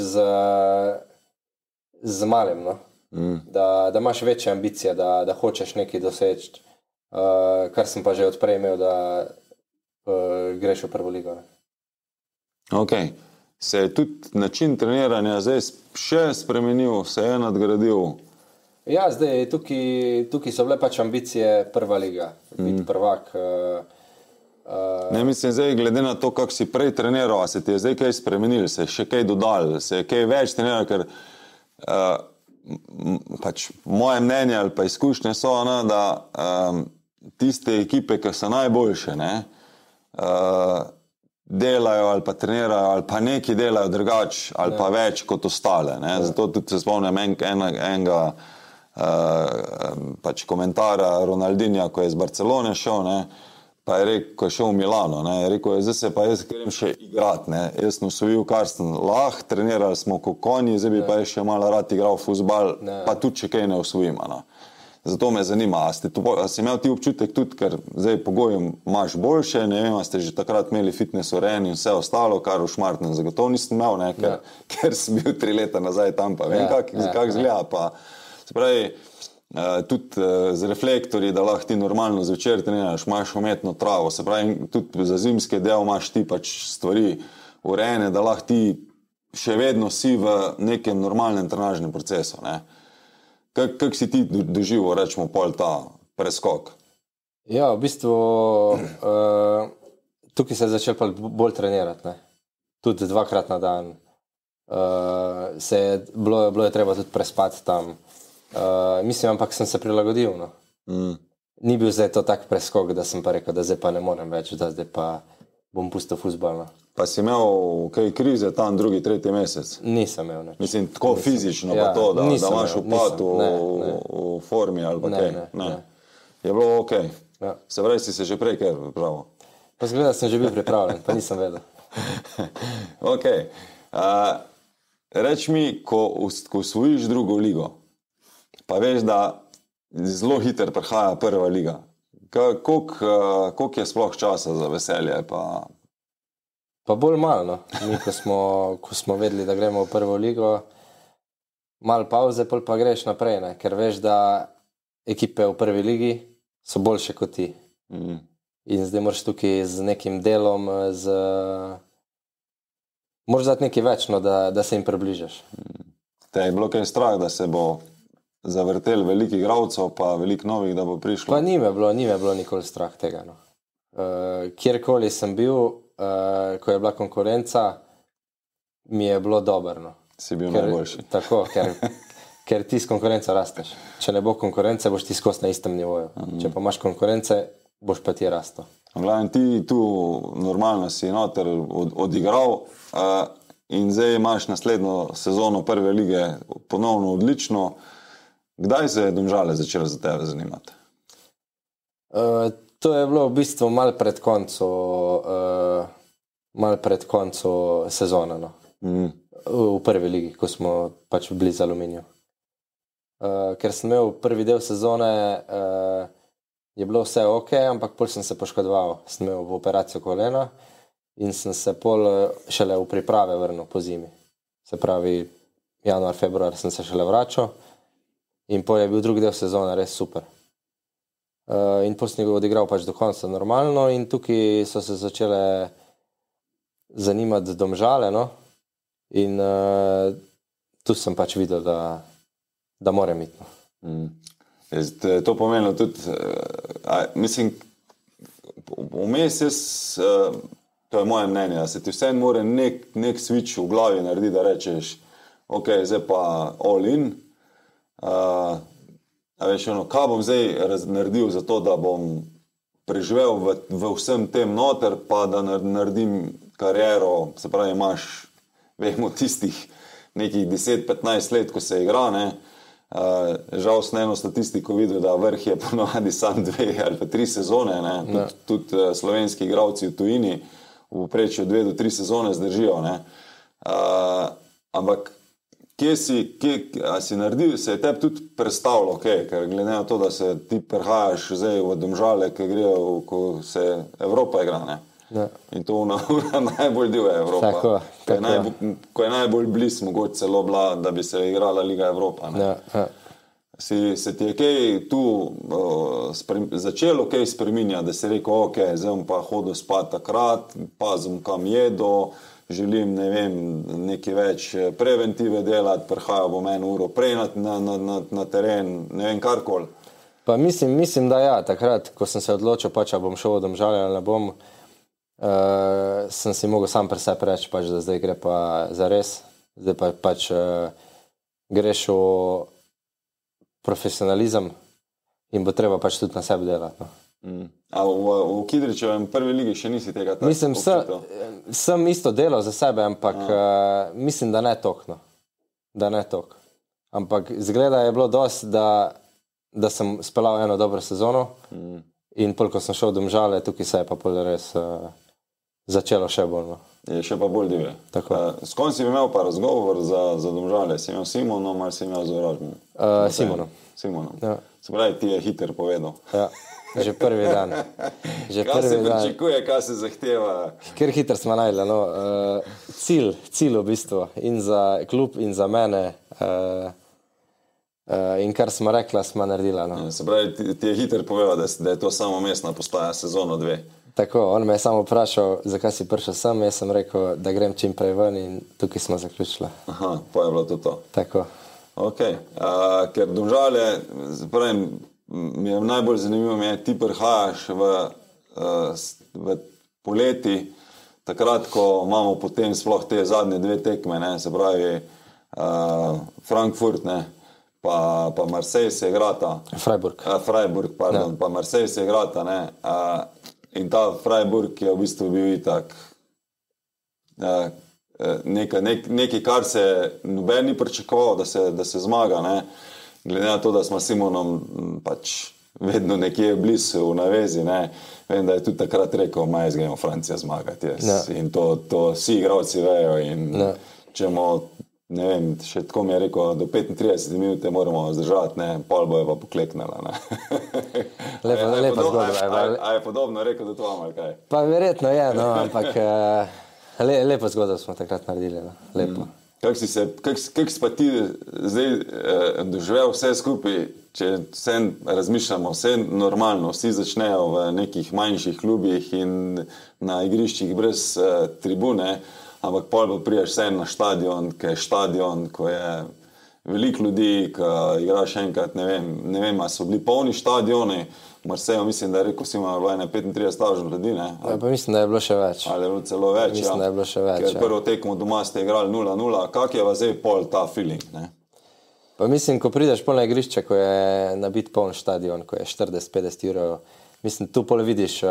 z malim, no. Da imaš večje ambicije, da hočeš nekaj doseči, kar sem pa že odprej imel, da greš v prvo ligo. Ok, se je tudi način treniranja zdaj še spremenil, se je nadgradil? Ja, zdaj tukaj so bile pač ambicije prva liga, biti prvak. Ne, mislim, zdaj, glede na to, kako si prej treniral, a se ti je zdaj kaj spremenil, se je še kaj dodal, se je kaj več treniral, ker pač moje mnenje ali pa izkušnje so, ne, da tiste ekipe, ki so najboljše, ne, delajo ali pa trenirajo ali pa neki delajo drugače ali pa več kot ostale. Ne. Zato tudi se spomnim enega pač komentara Ronaldinha, ko je iz Barcelone šel, ne, pa je rekel, ko je šel v Milano, ne, je rekel, zdaj se pa jaz grem še igrat, ne, jaz sem osvojil, kar sem lahko, trenirali smo kot konji, zdaj bi pa jaz še malo rad igral fuzbal, pa tudi še kaj ne osvojim. No. Zato me zanima, a si imel ti občutek tudi, ker zdaj pogojem imaš boljše, ne vem, a ste že takrat imeli fitness urejen in vse ostalo, kar v Šmartnem zagotovo nisem imel, ne, ker sem bil 3 leta nazaj tam, pa vem, kako izgleda, pa se pravi, tudi z reflektorji, da lahko ti normalno zvečer treniraš, imaš umetno travo, se pravi, tudi za zimske del imaš ti pač stvari urejene, da lahko ti še vedno si v nekem normalnem trenažnem procesu, ne. Kako si ti doživel, rečemo, pol ta preskok? Ja, v bistvu tukaj se je začel pa bolj trenirati, ne. Tudi 2-krat na dan. Bilo je treba tudi prespati tam. Mislim, ampak sem se prilagodil. No. Ni bil zdaj to tak preskok, da sem pa rekel, da zdaj pa ne morem več, da zdaj pa bom pustil fuzbal. No. Pa si imel kaj krize tam 2., 3. mesec? Nisem imel nič. Mislim, tako fizično pa to, da imaš upad v formi ali pa kaj? Ne. Je bilo okej? Ja. Se pravi, si se že prej kaj pripravil? Pa zgleda, sem že bil pripravljen, pa nisem vedel. Okej. Reč mi, ko osvojiš 2. ligo, pa veš, da zelo hitro prihaja 1. liga. Koliko je sploh časa za veselje? Pa bolj malo, no. Mi, ko smo vedeli, da gremo v 1. ligo, malo pauze, pol pa greš naprej, ne. Ker veš, da ekipe v 1. ligi so boljše kot ti. In zdaj moraš tukaj z nekim delom, moraš dati nekaj več, no, da se jim približaš. Te je bilo kaj strah, da se bo zavrtel veliko igralcev, pa veliko novih, da bo prišlo? Pa ni me bilo nikoli strah tega. No. Kjerkoli sem bil, ko je bila konkurenca, mi je bilo dobro. No. Si bil najboljši. Tako, ker ti s konkurenco rasteš. Če ne bo konkurence, boš ti skozi na istem nivoju. Če pa imaš konkurence, boš pa ti rastel. Glavno, ti tu normalno si noter odigral in zdaj imaš naslednjo sezono 1. lige ponovno odlično. Kdaj se je Domžale začelo za tebe zanimati? To je bilo v bistvu malo pred koncu sezone, no. V 1. ligi, ko smo pač bili z Aluminiju. Ker sem imel prvi del sezone, je bilo vse ok, ampak pol sem se poškodoval. Sem imel v operacijo kolena in sem se pol šele v priprave vrnil po zimi. Se pravi, januar, februar sem se šele vračal. In pol je bil drugi del sezone res super. In pol sem ga odigral pač do konca normalno in tukaj so se začele zanimati Domžale, no. In tu sem pač videl, da moram iti. To pomenilo tudi, mislim, vmes to je moje mnenje, da se ti vsem mora nek switch v glavi narediti, da rečeš, ok, zdaj pa all in, veš, kaj bom zdaj naredil za to, da bom preživel v vsem tem noter, pa da naredim kariero, se pravi, imaš, vemo, tistih nekih 10-15 let, ko se igra, ne. Žal sem eno statistiko videl, da vrh je ponovadi sam 2 ali pa 3 sezone, ne. Tudi slovenski igralci v tujini v povprečju 2 do 3 sezone zdržijo, ne. Ampak kje si naredil, se je tebi tudi predstavljalo, okay, ker glede na to, da se ti prihajaš zdaj v Domžale, ko se Evropa igra, ne. Ja. In to najbolj divja Evropa. Ko je najbolj blizu mogoče celo bila, da bi se igrala Liga Evropa. Ne. Ja. Se ti je kaj tu začelo kaj spreminjati, da si rekel, ok, zdaj bom pa hodil spat takrat, pazim kam jedo, želim, ne vem, nekaj več preventive delati, prihajal bom 1 uro prej na teren, ne vem, karkoli. Pa mislim, da ja, takrat, ko sem se odločil, pač, a bom šel v Domžale ali ne bom, sem si mogel sam pri sebi reči, pač, da zdaj gre pa za res, zdaj pa pač greš v profesionalizem in bo treba pač tudi na sebi delati. No. A v Kidričevem prvi ligi še nisi tega tako mislim, sem isto delal za sebe, ampak mislim, da ne tok. No. Da ne tok. Ampak zgleda je bilo dosti, da sem speljal eno dobro sezono in pol, ko sem šel v Domžale, tukaj se je pa pol res začelo še bolj. No. Je še pa bolj divje. S kom si imel pa razgovor za Domžale? Si imel Simonom ali si imel z Oražmom? Simonom. Ja. Se pravi, ti je hiter povedal. Ja, že prvi dan. Kaj se pričakuje, kaj se zahteva? Ker hiter smo najdeli. No. Cilj v bistvu in za klub in za mene in kar smo rekla, smo naredila. No. Se pravi, ti je hiter povedal, da je to samo mestna postaja sezono 2. Tako, on me je samo vprašal, zakaj si prišel sem, jaz sem rekel, da grem čim prej ven in tukaj smo zaključili. Aha, pa je bilo tudi to. Tako. Ok, ker Domžale, pravim, mi je najbolj zanimivo, ti prihajaš v poleti, takrat, ko imamo potem sploh te zadnje 2 tekme, ne, se pravi Frankfurt, ne, pa Marseille se igrata. Freiburg, pardon, ja. Pa Marseille se igrata, ne, in ta Freiburg je v bistvu bil itak nekaj, kar se noben ni pričakoval, da se zmaga, ne. Glede na to, da smo Simonom pač vedno nekje blizu v navezi, ne. Vem, da je tudi takrat rekel, jaz gremo Francija zmagati. Yes. Ja. In to vsi igralci vejo in ja. Če ne vem, še tako mi je rekel, do 35 minute moramo zdržati, ne, pol bojo pa pokleknila, ne. Lepa zgodba. A je podobno rekel, da to vam ali kaj? Pa verjetno je, no, ampak lepa zgodba smo takrat naredili, no, lepo. Kako si pa ti zdaj doživel vse skupaj, če vse razmišljamo, vse normalno, vsi začnejo v nekih manjših klubih in na igriščih brez tribune, ampak pol pa priješ vse na štadion, ko je veliko ljudi, ko igraš enkrat, ne vem, a so bili polni štadioni, Marseille, mislim, da je rekel, Simon, je bilo 35,000 ljudi, ne? Pa mislim, da je bilo še več. Ali je bilo celo več, mislim, da je bilo še več, ker prvo tekmo doma ste igrali 0-0, kak je vas zdaj pol ta feeling, ne? Pa mislim, ko prideš pol na igrišče, ko je nabit poln štadion, ko je 40-50 evrov, mislim, tu pol vidiš,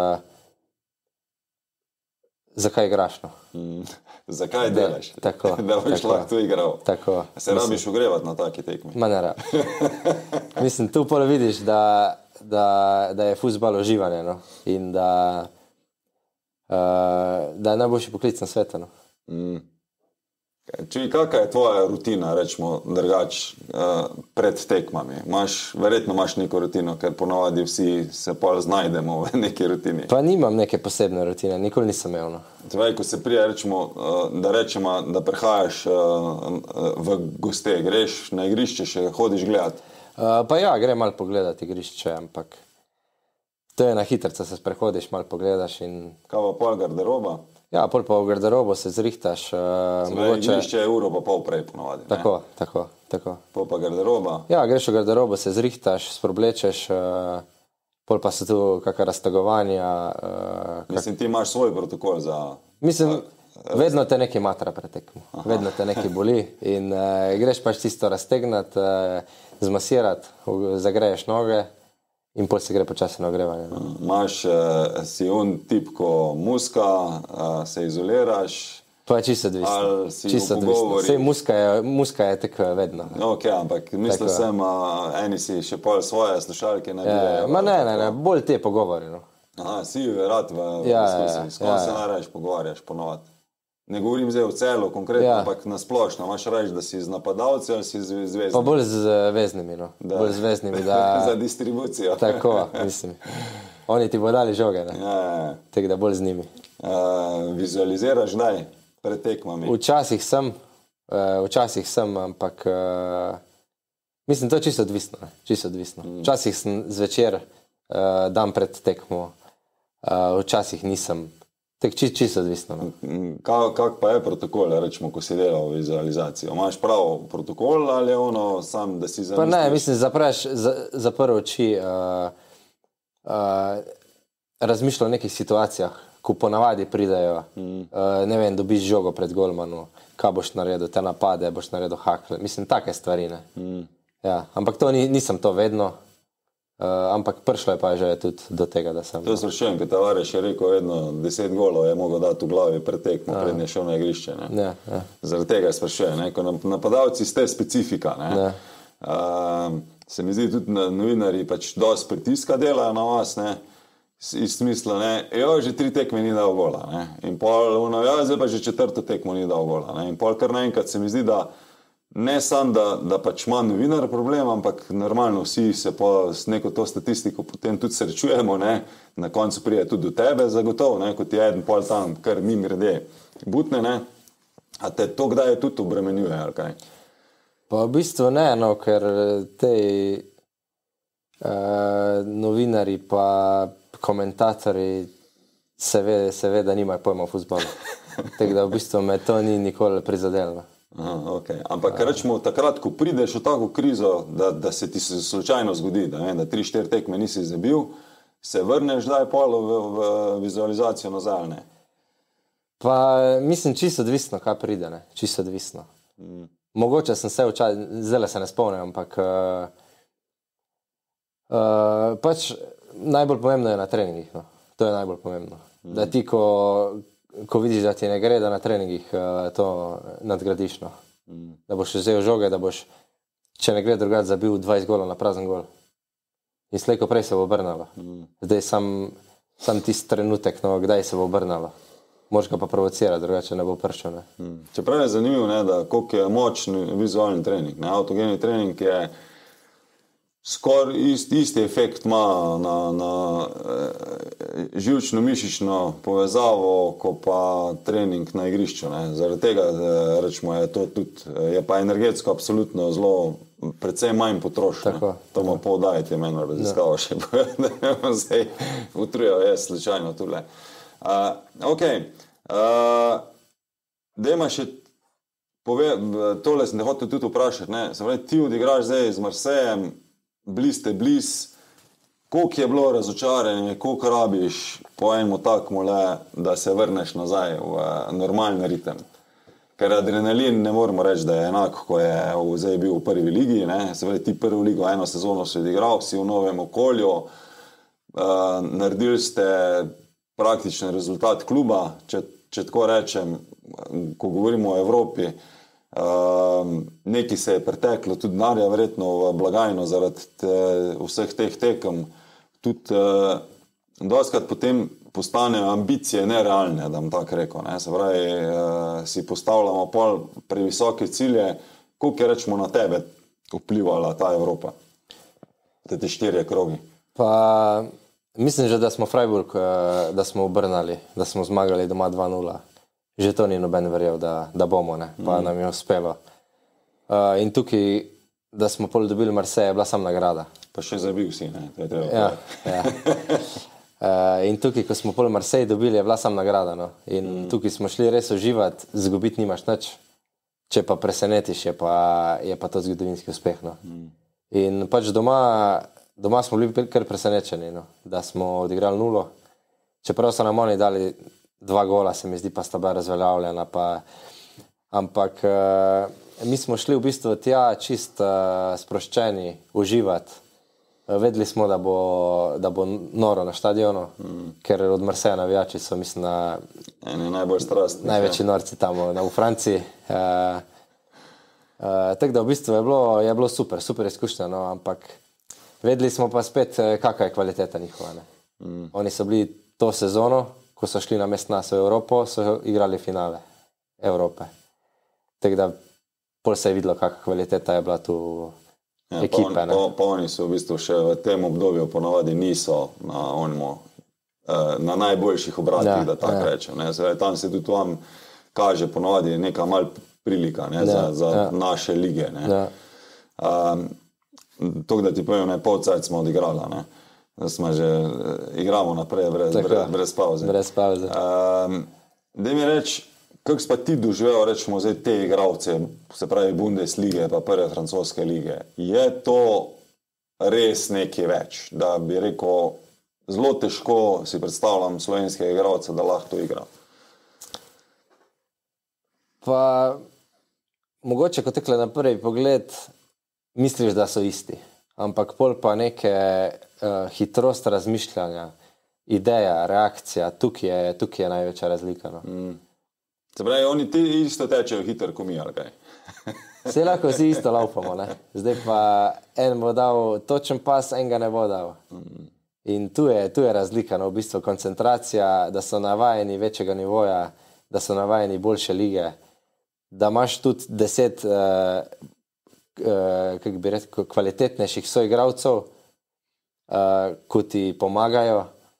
zakaj igraš, no. Zakaj delaš? Tako. Da boš lahko tu igral. Tako. Se rabiš ugrevati na taki tekmi? Ma ne rabiš. Mislim, tu pol vidiš, da je fuzbal uživanje, no. In da je najboljši poklic na svetu, no. Kakva je tvoja rutina, rečemo, drugač pred tekmami? Verjetno imaš neko rutino, ker ponavadi vsi se pol znajdemo v neki rutini. Pa nimam neke posebne rutine, nikoli nisem imel. No. Tvoj, ko se prije, rečemo, da prihajaš v goste, greš na igrišče, še hodiš gledati? Pa ja, grem malo pogledati igrišče, ampak to je na hitrca, se sprehodiš, malo pogledaš in... Kaj pa pol garderoba? Ja, pol pa v garderobo se zrihtaš. Igrišče je uro pa pol prej ponovadi. Tako. Pol pa garderoba? Ja, greš v garderobo, se zrihtaš, sproblečeš, pol pa so tu kakva raztegovanja. Mislim, ti imaš svoj protokol za... Mislim, vedno te nekaj matra pretekmo. Vedno te nekaj boli in greš pač tisto raztegnat, zmasirati, zagreješ noge in pol se gre počasi na ogrevanje. No. Si on tip, ko muska, se izoliraš? To je čisto odvisno. Čisto odvisno. Sej muska je tako vedno. Ok, ampak mislil sem, eni si še pol svoje slušalke nabijajo. Ma ne, bolj te pogovori. No. Aha, si rad v diskusiji. S kom se najraje pogovarjaš ponovati? Ne govorim zdaj v celo konkretno, ampak na splošno. Imaš reči, da si z napadalci ali si z veznimi? Pa bolj z veznimi, no. Bolj z veznimi, da... Za distribucijo. Tako, mislim. Oni ti bo dali žoge, ne? Ja. Tako da bolj z njimi. Vizualiziraš kdaj pred tekmami? Včasih sem, ampak Mislim, to je čisto odvisno. Čisto odvisno. Včasih sem zvečer, dan pred tekmo, včasih nisem. Čisto odvisno. Kak pa je protokol, rečemo, ko si delal vizualizacijo? Imaš prav protokol ali je ono sam, da si zamisliš? Pa ne, mislim, zaprl oči, razmišljal o nekih situacijah, ko ponavadi pridejo, ne vem, dobiš žogo pred golmanu, kaj boš naredil, te napade, boš naredil hakle. Mislim, take stvari, ne. Ja, ampak to nisem to vedno, ampak prišlo je pa že tudi do tega, da sem... To sprašujem, ker Tavares je rekel vedno 10 golov je mogel dati v glavi pred tekmo, prednje šel na igrišče, ne. Ja. Zaradi tega sprašujem, ne, ko napadalci ste specifika, ne. Se mi zdi tudi novinarji pač dosti pritiska delajo na vas, ne. Iz smisla, ne, že 3 tekme ni dal gola, ne, in pol, zdaj pa že 4. tekmo ni dal gola, ne, in pol kar naenkrat se mi zdi, da ne samo, da pač ima novinar problem, ampak normalno vsi se pa s neko to statistiko potem tudi srečujemo, ne, na koncu pride tudi do tebe zagotovo, ne, kot je eden pol tam, kar mimogrede butne, ne, a te to kdaj tudi obremenjuje, ali kaj? Pa v bistvu ne, no, ker tej novinari pa komentatorji se ve, da nimajo pojma o fuzbalu. Tako da v bistvu me to ni nikoli prizadelno. Okay. Ampak rečemo, takrat, ko prideš v tako krizo, da se ti slučajno zgodi, da 3-4 tekme nisi zabil, se vrneš zdaj pol v vizualizacijo nazaj, ne? Pa mislim, čisto odvisno, kaj pride, ne? Čisto odvisno. Mogoče sem se zdaj se ne spomnim, ampak pač najbolj pomembno je na treningih, no. To je najbolj pomembno. Da ti, ko vidiš, da ti ne gre, da na treningih to nadgradiš, no. Da boš vzel žoge, da boš, če ne gre drugače, zabil 20 golov na prazen gol. In slej ko prej se bo obrnalo. Zdaj sam tisti trenutek, no, kdaj se bo obrnalo. Moraš ga pa provocirati, drugače ne bo pršel, ne. Čeprav je zanimivo, ne, da koliko je močni vizualni trening, ne. Autogeni trening je skoraj isti efekt ima na živčno-mišično povezavo, ko pa trening na igrišču, ne. Zaradi tega, rečemo, je to tudi, je pa energetsko absolutno zelo, predvsem manj potrošnje. To ima povdajati meni raziskavo še, da ne bom zdaj utrujal jaz slučajno tule. Dajma še tole sem te hotel tudi vprašati, ne. Se pravi, ti odigraš zdaj z Marsejem, bliz, koliko je bilo razočaranje, koliko rabiš po enem takmu le, da se vrneš nazaj v normalni ritem. Ker adrenalin ne moramo reči, da je enako, ko je zdaj bil v prvi ligi, ne. Se pravi, ti prvo ligo eno sezono si odigral, si v novem okolju, naredili ste praktičen rezultat kluba, če tako rečem, ko govorimo o Evropi, nekaj se je preteklo, tudi denarja verjetno v blagajno zaradi vseh teh tekem, tudi dostikrat potem postanejo ambicije nerealne, da bom tako rekel, ne. Se pravi, si postavljamo pol previsoke cilje, koliko je rečemo na tebe vplivala ta Evropa, te 4 krogi? Pa mislim že, da smo Freiburg, da smo obrnali, da smo zmagali doma 2-0. Že to ni noben verjel, da bomo, ne, pa nam je uspelo. In tukaj, da smo pol dobili Marseille, je bila sam nagrada. Pa še zabil si, ne, to je treba. Ja. In tukaj, ko smo pol Marseille dobili, je bila sam nagrada, no. In tukaj smo šli res uživati, zgubiti nimaš nič, če pa presenetiš, je pa to zgodovinski uspeh, no. In pač doma smo bili kar presenečeni, no, da smo odigrali 0, čeprav so nam oni dali 2 gola, se mi zdi, pa sta bila razveljavljena, ampak mi smo šli v bistvu tja čist sproščeni, uživati. Vedeli smo, da bo noro na štadionu, ker od Marseja navijači so, mislim, najbolj strastni. Največji norci tam v Franciji. Tako da v bistvu je bilo super izkušnja, no, ampak vedeli smo pa spet, kakva je kvaliteta njihova, ne. Oni so bili to sezono, ko so šli na mest nas v Evropo, so igrali finale Evrope. Tako da pol se je videlo, kakva kvaliteta je bila tu ekipe. Pa oni so v bistvu še v tem obdobju ponovadi niso na najboljših obratih, da tako rečem. Tam se tudi vam kaže ponovadi neka mal prilika, ne, za naše lige. Ne. to, da ti povem, ne, pol cajt smo odigrala, ne. Da smo že igramo naprej brez pauze. Brez pauze. Daj mi reči, kako si pa ti doživel, rečemo, zdaj te igralce, se pravi Bundeslige pa prve francoske lige, je to res nekaj več, da bi rekel, zelo težko si predstavljam slovenskega igralca, da lahko to igra? Pa mogoče, ko tekle na prvi pogled, misliš, da so isti, ampak pol pa neke hitrost razmišljanja, ideja, reakcija, tukaj je največja razlika. No. Se pravi, oni ti isto tečejo hiter ko mi, ali kaj? Vse lahko vsi isto laufamo, ne? Zdaj pa en bo dal točen pas, en ga ne bo dal. In tu je razlika, no, v bistvu koncentracija, da so navajeni večjega nivoja, da so navajeni boljše lige, da imaš tudi 10 kako bi rekel, kvalitetnejših soigralcev, ko ti pomagajo.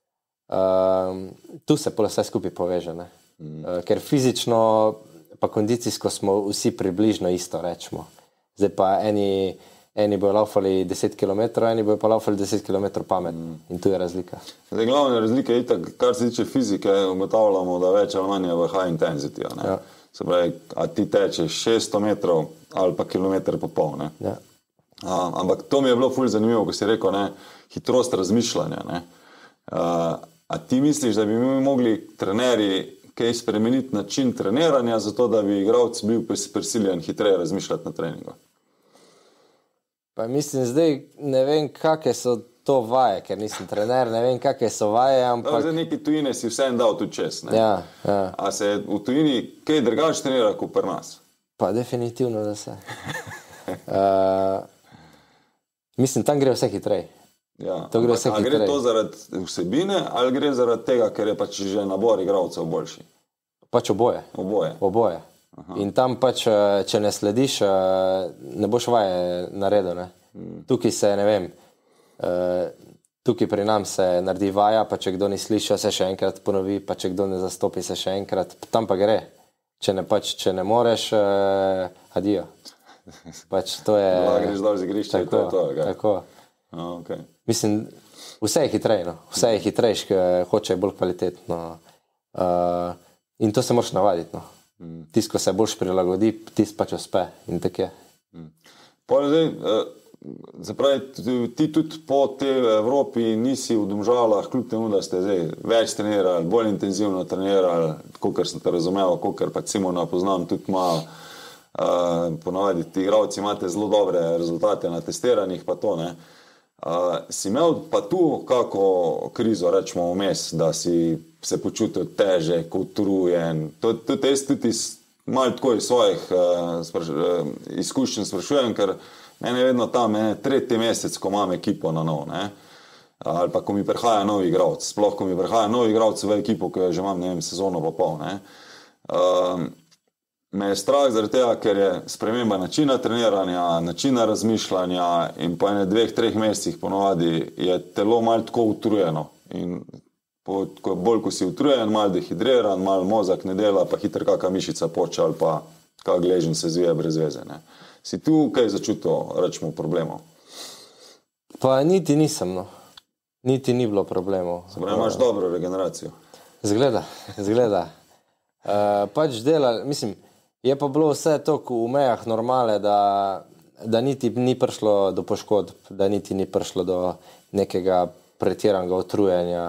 Tu se pol vse skupaj poveže, ne? Ker fizično pa kondicijsko smo vsi približno isto, rečemo. Zdaj pa eni bojo laufali 10 km, eni bojo pa laufali 10 km pamet. In tu je razlika. Zdaj, glavna razlika je itak, kar se tiče fizike, ugotavljamo, da več ali manj je v high intensity. Ne? Ja. Se pravi, a ti tečeš 600 metrov ali pa kilometr pa pol. Ne? Ja. Ampak to mi je bilo ful zanimivo, ko si rekel, ne, hitrost razmišljanja. Ne? A ti misliš, da bi mi mogli trenerji kaj spremeniti način treniranja, zato da bi igralec bil prisiljen hitreje razmišljati na treningu? Pa mislim, zdaj ne vem, kakve so to vaje, ker nisem trener, ne vem, kakve so vaje, ampak... Zdaj neki tujine si vsem dal tudi čez, ne? Ja, ja. A se v tujini kaj drugače trenira kot pri nas? Pa definitivno, da se. Mislim, tam gre vse hitrej. Ja, a gre to zaradi vsebine ali gre zaradi tega, ker je pač že nabor igralcev boljši? Pač oboje. Oboje. In tam pač, če ne slediš, ne boš vaje naredil. Ne? Tukaj se, ne vem, tukaj pri nam se naredi vaja, pa če kdo ni slišal, se še enkrat ponovi, pa če kdo ne zastopi, se še enkrat, tam pa gre. Če ne moreš, adijo. Pač to je... Greš dol z igrišča, to je to. Tako. Okay. Mislim, vse je hitrej, no. Vse je hitrejš, hoče bolj kvalitetno. In to se moraš navaditi, no. Tisto, ko se boš prilagodi, tisto pač uspe. In tako je. Zapravi, ti tudi po tej Evropi nisi v Domžalah, kljub temu, da ste zdaj več trenirali, bolj intenzivno trenirali, kakor sem te razumel, kakor pa Simona poznam, tudi malo ponavadi ti igralci imate zelo dobre rezultate na testiranjih, pa to, ne. Si imel pa tu kako krizo, rečemo vmes, da si se počutil težek, utrujen? Tudi jaz tudi malo tako iz svojih izkušenj sprašujem, ker mene je vedno tam, tretji mesec, ko imam ekipo na nov, ne? Ali pa ko mi prihaja novi igralec, sploh ko mi prihaja novi igralec v ekipo, ko jo že imam, ne vem, sezono pa pol, ne? Me je strah zaradi tega, ker je sprememba načina treniranja, načina razmišljanja in po 2-3 mesecih ponovadi je telo malo tako utrujeno. In bolj, ko si utrujen, malo dehidriran, malo mozak ne dela, pa hitro kakva mišica poče ali pa kak gležen se zvije brez veze. Ne. Si tu kaj začutil, rečemo, problemov? Pa niti nisem, no. Niti ni bilo problemov. Se pravi, imaš dobro regeneracijo? Zgleda. Pač dela, mislim, je pa bilo vse to v mejah normale, da niti ni prišlo do poškodb, da niti ni prišlo do nekega pretiranega utrujenja.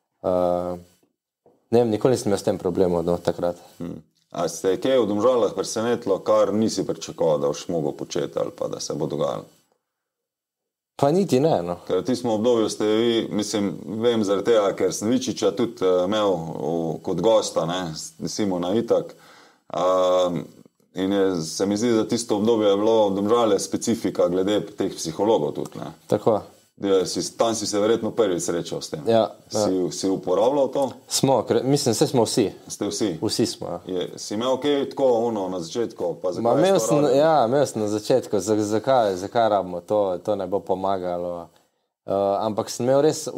Ne vem, nikoli nisem imel s tem problemov do takrat. A ste kaj v Domžalah presenetilo, kar nisi pričakoval, da boš mogel početi ali pa da se bo dogajalo? Pa niti ne, no. Ker v tistem obdobju ste vi, mislim, vem zaradi tega, ker sem Vičiča tudi imel kot gosta, ne, Simona itak. In se mi zdi, da tisto obdobje je bilo v Domžale specifika glede teh psihologov tudi, ne. Tako. Tam si se verjetno prvi srečal s tem. Ja. Si uporabljal to? Smo, mislim, vse smo vsi. Ste vsi? Vsi smo, ja. Si imel kaj tako na začetku? Pa imel sem na začetku, zakaj rabimo, to ne bo pomagalo. Ampak sem imel res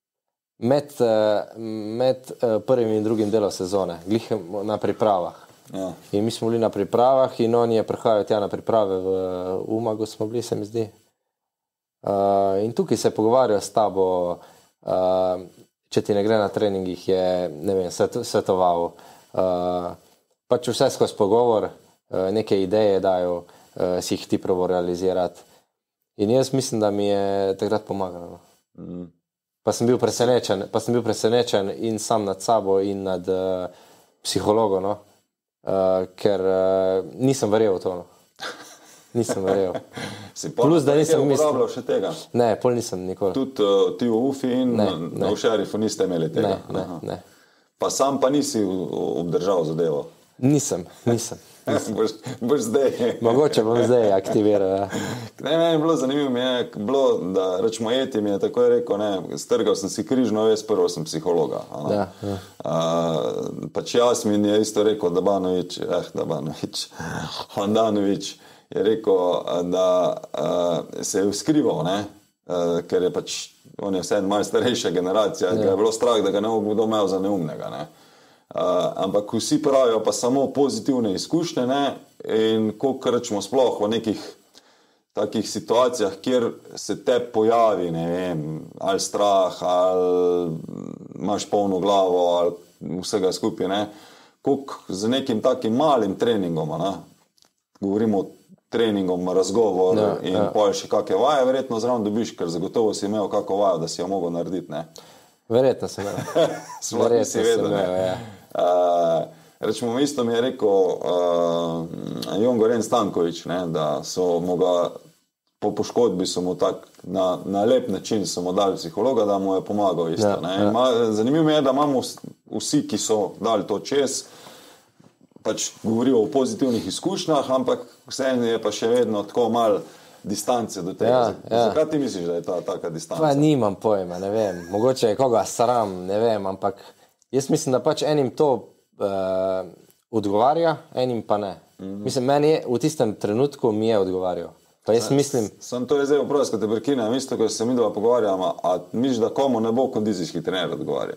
med prvim in drugim delom sezone, glih na pripravah. Ja. In mi smo bili na pripravah in on je prihajal tja na priprave v Umagu, smo bili, se mi zdi. In tukaj se pogovarjajo s tabo, če ti ne gre na treningih, je, ne vem, svetoval. Pač vse skozi pogovor, neke ideje dajo, si jih ti probo realizirati. In jaz mislim, da mi je takrat pomagalo. Pa sem bil presenečen in sam nad sabo in nad psihologom, no? Ker nisem verjel v to. No? Nisem verjel. Plus, da nisem uporabljal še tega? Ne, pol nisem nikoli. Tudi ti v UFI in v Šerifu niste imeli tega? Ne. Pa sam pa nisi obdržal zadevo? Nisem. Boš zdaj. Mogoče bom zdaj aktiviral. Ja. Meni je bilo zanimivo, da rečemo eti mi je tako rekel, ne, strgal sem si križno vest, prvo sem psihologa. Ja. Pač Jasmin je isto rekel, Handanović je rekel, da se je skrival, ne, ker je pač, on je vse malo starejša generacija, ga je bilo strah, da ga ne bo kdo imel za neumnega, ne. Ampak vsi pravijo pa samo pozitivne izkušnje, ne, in koliko rečemo sploh v nekih takih situacijah, kjer se te pojavi, ne vem, ali strah, ali imaš polno glavo, ali vsega skupaj, ne, koliko z nekim takim malim treningom, ne, govorimo o treningom, razgovor in pol še kakve vaje, verjetno zraven dobiš, ker zagotovo si imel kako vajo, da si jo mogel narediti, ne. Verjetno sem imel. Verjetno si vedel, ne. Rečemo, isto mi je rekel Jon Goren Stanković, ne, da so mu ga po poškodbi so mu tak na lep način so mu dali psihologa, da mu je pomagal isto. Zanimivo mi je, da imamo vsi, ki so dali to čez, pač govorijo o pozitivnih izkušnjah, ampak vseeno je pa še vedno tako malo distance do tega. Zakaj ti misliš, da je ta taka distanca? Pa nimam pojma, ne vem. Mogoče je koga sram, ne vem, ampak jaz mislim, da pač enim to odgovarja, enim pa ne. Mislim, meni je v tistem trenutku mi je odgovarjal. Pa jaz mislim... Sem to je zdaj vprašal, ko te prekinem, isto, ko se mi dva pogovarjamo, a misliš, da komu ne bo kondicijski trener odgovarjal?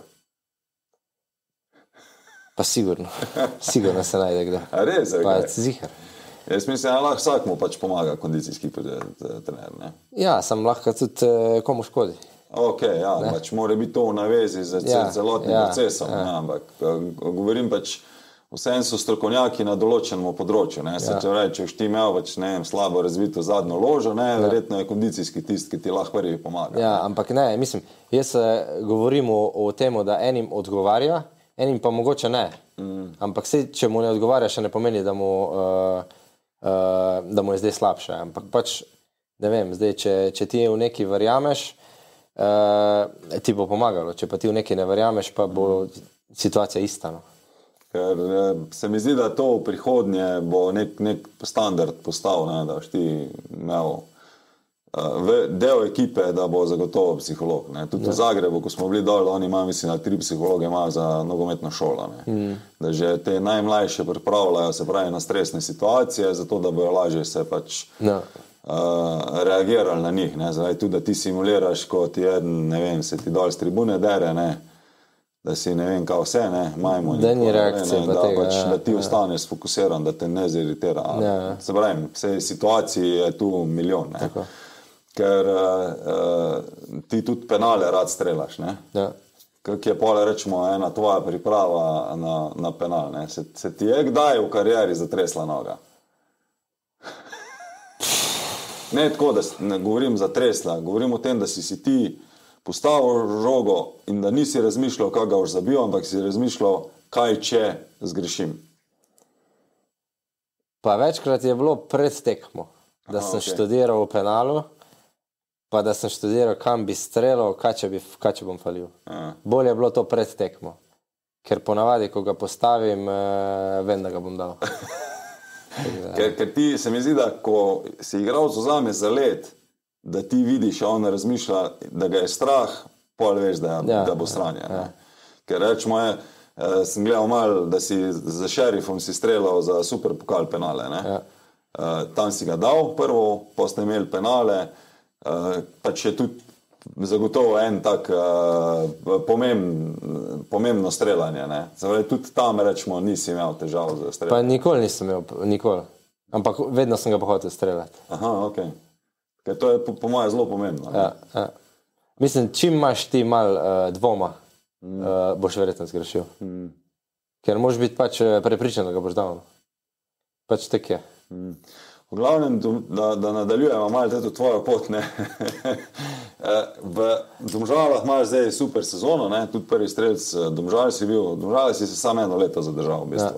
Pa sigurno. Sigurno se najde kdo. A res? Pa zihar. Jaz mislim, da lahko vsak mu pač pomaga kondicijski trener, ne? Ja, sem lahko tudi komu škodi. Ok, ja, pač mora biti to v navezi z celotnim procesom, ampak govorim pač, vsem so strokovnjaki na določenem področju, ne, se če ti imel pač, ne vem, slabo razvito zadnjo ložo, ne, verjetno je kondicijski tist, ki ti lahko prvi pomaga. Ja, ampak ne, mislim, jaz govorim o temu, da enim odgovarja, enim pa mogoče ne, ampak sej, če mu ne odgovarja, še ne pomeni, da mu je zdaj slabše, ampak pač, ne vem, zdaj, če ti v neki verjameš, ti bo pomagalo, če pa ti v neki ne verjameš, pa bo situacija ista. No. Ker se mi zdi, da to v prihodnje bo nek standard postal, ne, da boš ti imel del ekipe, da bo zagotovo psiholog. Ne. Tudi v Zagrebu, ko smo bili dol, oni imajo, mislim, da 3 psihologe imajo za nogometno šolo. Ne. Da že te najmlajše pripravljajo, se pravi, na stresne situacije, zato da bojo lažje se pač reagirali na njih. Ne. Zdaj, tudi, da ti simuliraš, ko ti eden, ne vem, se ti dol z tribune dere, ne, da si ne vem, kaj vse, ne, majmo. Da ni reakcije pa tega. Pač, da ti ostaneš sfokusiran, da te ne ziritira. Se pravi, vse situacij je tu milijon, ne. Tako. Ker ti tudi penale rad strelaš, ne? Ja. Kak je pole, rečemo, ena tvoja priprava na penal, ne? Se ti je kdaj v karieri zatresla noga? Ne tako, da ne govorim zatresla, govorim o tem, da si ti postavil žogo in da nisi razmišljal, kaj ga boš zabil, ampak si razmišljal, kaj če zgrešim. Pa večkrat je bilo pred tekmo, da sem študiral v penalu, pa da sem študiral, kam bi strelil, kaj če bom falil. Bolje je bilo to pred tekmo, ker ponavadi, ko ga postavim, vem, da ga bom dal. Ker ti se mi zdi, da ko si igralec vzame za let, da ti vidiš, a on razmišlja, da ga je strah, pol veš, da bo sranje. Ja. Ker rečemo je, sem gledal malo, da si za Šerifom si streljal za super pokal penale. Ne? Ja. Tam si ga dal prvo, pa ste imeli penale, pač je tudi zagotovo en tak pomembno streljanje. Ne? Zavedaj, tudi tam, rečemo, nisi imel težav za streljanje. Pa nikoli nisem imel, nikoli. Ampak vedno sem ga pa hotel streljati. Aha, ok. Ker to je po moje zelo pomembno. Ja. Mislim, čim imaš ti malo dvoma, boš verjetno zgrešil. Ker moraš biti pač prepričan, da ga boš dal. Pač tak je. V glavnem, da nadaljujemo malo to tvojo pot, ne. V Domžalah imaš zdaj super sezono, ne, tudi prvi strelec Domžal si bil, Domžal si se samo 1 leto zadržal, v bistvu.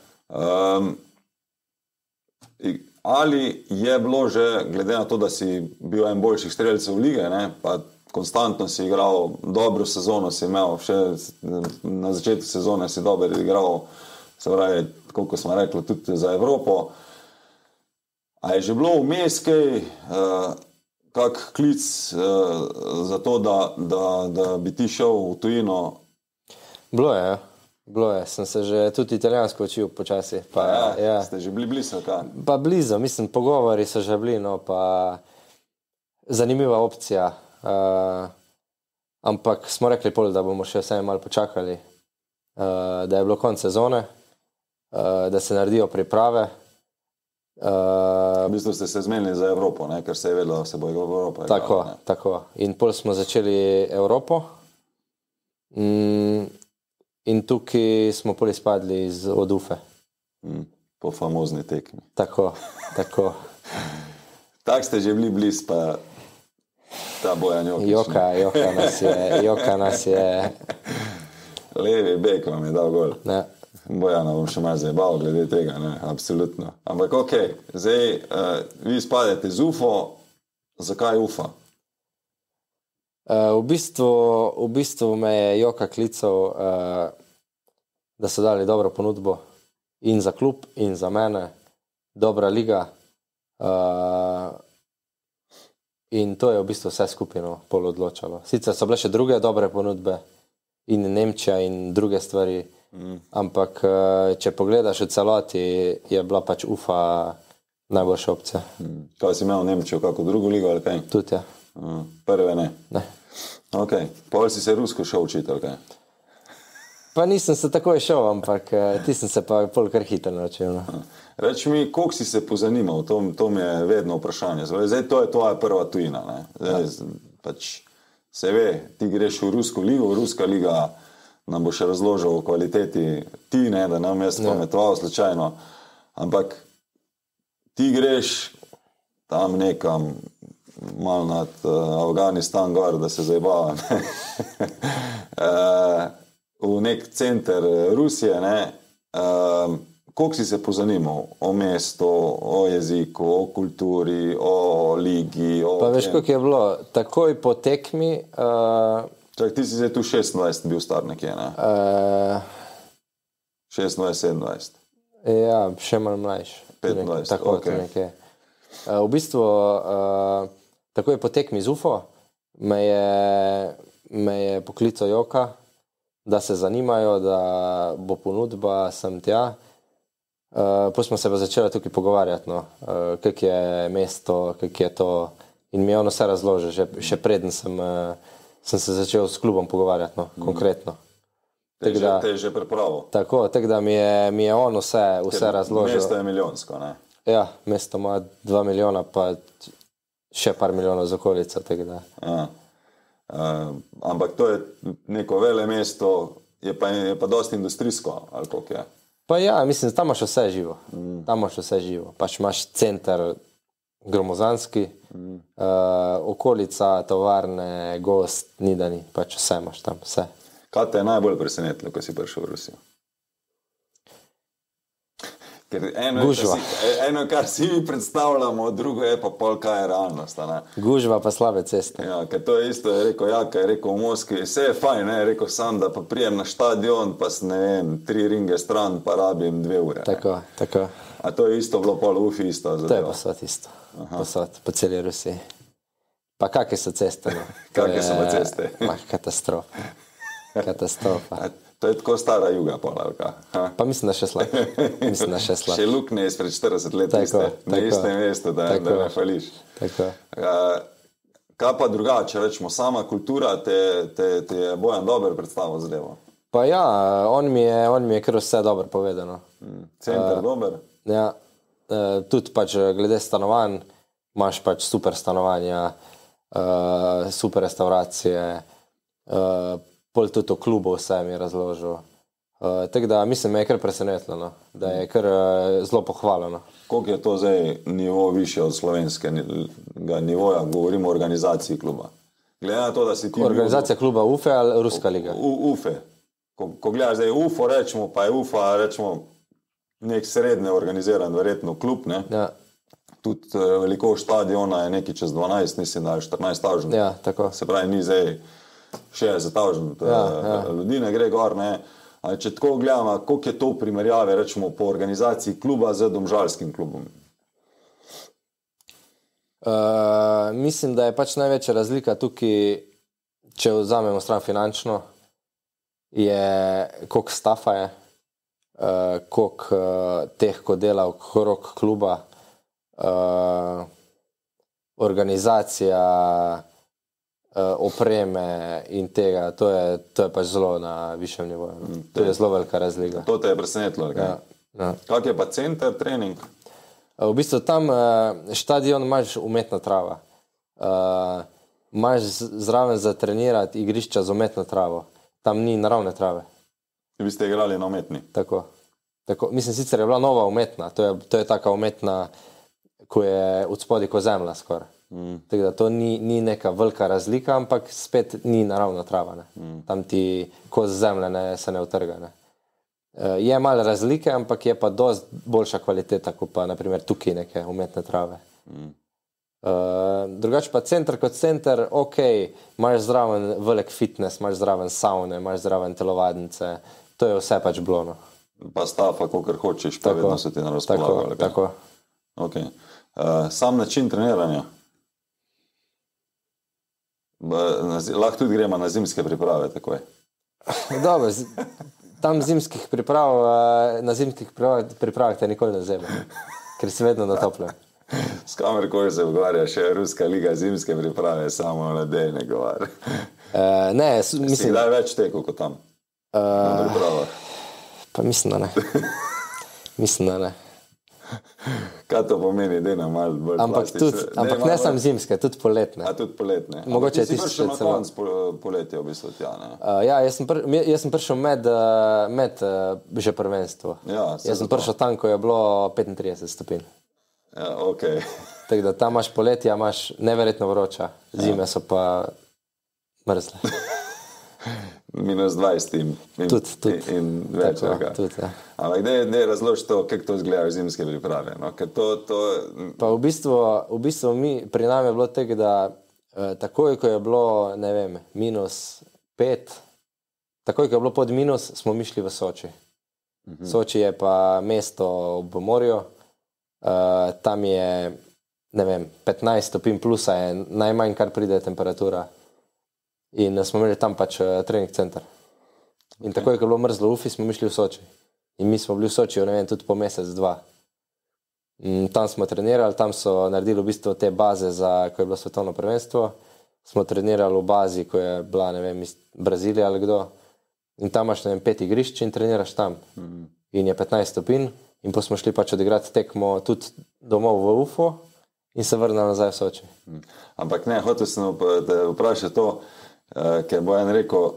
Ali je bilo že, glede na to, da si bil en boljših strelcev lige, ne, pa konstantno si igral, dobro sezono si imel, še na začetku sezone si dobro igral, se pravi, koliko smo rekli, tudi za Evropo. A je že bilo vmes kaj, kak klic za to, da bi ti šel v tujino? Bilo je, sem se že tudi italijansko učil počasi. Ja. Ste že bili blizu, kaj? Pa blizu, mislim, pogovori so že bili, no, pa zanimiva opcija. Ampak smo rekli pol, da bomo še vse malo počakali, da je bilo konec sezone, da se naredijo priprave. V bistvu ste se zmenili za Evropo, ne? Ker se je vedelo, da se bo Evropa igrala. Tako. In pol smo začeli Evropo in tukaj smo pol izpadli od Ufe. Po famozni tekmi. Tako. Tak ste že bili bliz, pa ta Bojan Jokić. Joka nas je. Levi bek vam je dal gol. Ne. Bojana bom še malo zajebal glede tega, ne, absolutno. Ampak ok, zdaj vi spadete z UFO, zakaj UFO? V bistvu me je Joka klical, da so dali dobro ponudbo in za klub, in za mene, dobra liga. In to je v bistvu vse skupino pol odločalo. Sicer so bile še druge dobre ponudbe, in Nemčija in druge stvari, ampak če pogledaš v celoti, je bila pač UFA najboljša opcija. Kaj si imel v Nemčijo, kako drugo ligo ali kaj? Tudi, ja. Prve ne? Ne. Ok, pol si se rusko šel učiti, ali kaj? Pa nisem se takoj šel, ampak ti sem se pa pol kar hitro naučil. No. Reči mi, koliko si se pozanimal, to mi je vedno vprašanje. Zdaj, to je tvoja prva tujina, ne? Zdaj, pač se ve, ti greš v rusko ligo, ruska liga nam bo še razložil o kvaliteti ti, ne, da nam jaz pometoval slučajno, ampak ti greš tam nekam malo nad Afganistan gor, da se zajebava, v nek center Rusije, ne, koliko si se pozanimal o mestu, o jeziku, o kulturi, o ligi, o... Pa veš, koliko je bilo, takoj po tekmi... Čak, ti si zdaj tu 26 bil star nekje, ne? 26-27. Ja, še malo mlajši. 15, tako, ok. V bistvu, takoj po tekmi z UFO me je poklical Joka, da se zanimajo, da bo ponudba sem tja. Potem smo se pa začeli tukaj pogovarjati, no, kak je mesto, kak je to, in mi je on vse razložil, še preden sem se začel s klubom pogovarjati, no, konkretno. Te je že pripravil. Tako da mi je on vse razložil. Mesto je milijonsko, ne? Ja, mesto ima 2 milijona, pa še par milijonov z okolico, tako da. Ampak to je neko vele mesto, je pa dosti industrijsko, ali koliko je? Pa ja, mislim, tam imaš vse živo. Pač imaš center gromozanski, okolica, tovarne, gost, ni da ni, pač vse imaš tam, vse. Kaj te je najbolj presenetilo, ko si prišel v Rusijo? Ker eno, kar si mi predstavljamo, drugo je pa pol, kaj je realnost. Ne? Gužva pa slabe ceste. Ja, ker to je isto, je rekel Jaka, je rekel v Moskvi, vse je fajn, ne, je rekel sam, da pa prijem na štadion, pa ne vem, 3 ringe stran, pa rabim 2 ure. Tako. A to je isto bilo pol ufi isto? To je posod isto, posod, po celi Rusiji. Pa kakve so ceste? No? Kakve so pa ceste? Katastrofa. To je tako stara juga polavka. Pa mislim, da še slab. Še lukne izpred 40 let na istem mestu, da me fališ. Kaj pa drugače, rečemo, sama kultura te je Bojan dober predstavil zadevo? Pa ja, on mi je kar vse dobro povedano. Center dober? Ja, tudi pač glede stanovanj, imaš pač super stanovanja, super restauracije, pol tudi v klubu vse mi je razložil. Tako da mislim, me je kar presenetilo, da je kar zelo pohvaljeno. Koliko je to zdaj nivo više od slovenskega nivoja, govorimo o organizaciji kluba? Glede na to, da si ti... Organizacija kluba UFE ali Ruska liga? UFE. Ko gledaš zdaj UFO, rečemo, pa je UFA, rečemo, nek srednje organiziran, verjetno klub, ne? Ja. Tudi velikost stadiona je nekaj čez 12, mislim, da je 14 Ja, tako. Se pravi, ni zdaj 60 ljudi, ne gre gor, ne? Ali če tako gledamo, koliko je to v primerjavi, rečemo, po organizaciji kluba z domžalskim klubom? Mislim, da je pač največja razlika tukaj, če vzamemo stran finančno, je koliko stafa je, koliko teh, ko dela okrog kluba, organizacija, opreme in tega, to je pač zelo na višjem nivoju. To je zelo velika razlika. To te je presenetilo, kaj? Ja. Kak je pa center, trening? V bistvu tam štadion imaš umetna trava. Imaš zraven za trenirati igrišča z umetno travo. Tam ni naravne trave. Vi ste igrali na umetni? Tako. Mislim, sicer je bila nova umetna, to je taka umetna, ko je od spodaj ko zemlja skoraj. Tako da to ni neka velika razlika, ampak spet ni naravna trava. Tam ti koz zemlje se ne utrga. Je malo razlike, ampak je pa dosti boljša kvaliteta, kot pa naprimer tukaj neke umetne trave. Drugače pa center kot center, ok, imaš zraven velik fitness, imaš zraven saune, imaš zraven telovadnice, to je vse pač bilo. Pa stafa, kolikor hočeš, pa vedno so ti na razpolago. Tako. Okay. Sam način treniranja? Lahko tudi gremo na zimske priprave, tako je. Dobro, tam zimskih priprav, na zimskih pripravah te nikoli ne zebe, ker si vedno na toplem. S kamerkoli se pogovarja še Ruska liga zimske priprave, samo ledej ne govarja. Ne, mislim... Si kdaj več tekel kot tam? Na pripravah? Pa mislim, da ne. Mislim, da ne. Kaj to pomeni, da je nam malo bolj plastično? Ampak ne samo zimske, tudi poletne. A tudi poletne. Mogoče ti si prišel na konc poletja v bistvu tja, ne? Ja, jaz sem prišel med že prvenstvo. Ja, jaz sem prišel tam, ko je bilo 35 stopinj. Ja, okej. Tako da tam imaš poletja, imaš neverjetno vroča. Zime so pa mrzle. Minus 20 in več. Ampak da je razloži to, kako to izgledajo zimske priprave. No? Pa v bistvu pri nam je bilo tako, da takoj, ko je bilo, ne vem, -5, takoj, ko je bilo pod minus, smo mi šli v Soči. Soči je pa mesto ob morju, tam je, ne vem, 15 stopinj plusa je najmanj, kar pride temperatura. In smo imeli tam pač trening center. In takoj, ko je bilo mrzlo v Ufi, smo mi šli v Soči. In mi smo bili v Sočiju, ne vem, tudi po mesec, 2. Tam smo trenirali, tam so naredili v bistvu te baze za, ko je bilo svetovno prvenstvo. Smo trenirali v bazi, ko je bila, ne vem, iz Brazilije ali kdo. In tam imaš, ne vem, 5 igrišč in treniraš tam. In je 15 stopinj. In pa smo šli pač odigrati tekmo tudi domov v Ufo in se vrnili nazaj v Soči. Ampak ne, hotel sem te vprašati to, ker Bojan rekel,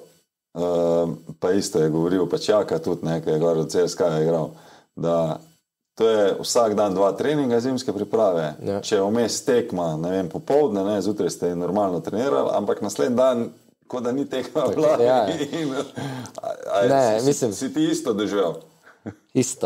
pa isto je govoril, pa Čaka tudi nekaj, gor od CSKA je igral, da to je vsak dan 2 treninga zimske priprave. Ja. Če je vmes tekma, ne vem, popoldne, ne, zjutraj ste normalno trenirali, ampak naslednji dan, kot da ni tekma bila. Ja. Mislim, si ti isto doživel? Isto.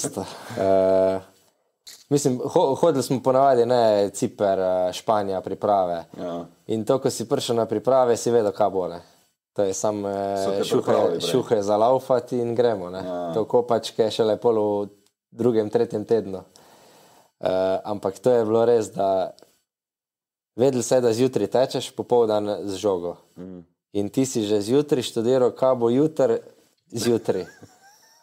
Mislim, hodili smo ponavadi, ne, Ciper, Španija, priprave. Ja. In to, ko si prišel na priprave, si vedel, kaj bo, ne. To je sam šuhe za laufati in gremo, ne. Ja. To kopačke še lepo v 2., 3. tednu. Ampak to je bilo res, da vedel se, da zjutraj tečeš, popoldan z žogo. In ti si že zjutraj študiral, kaj bo jutri zjutraj.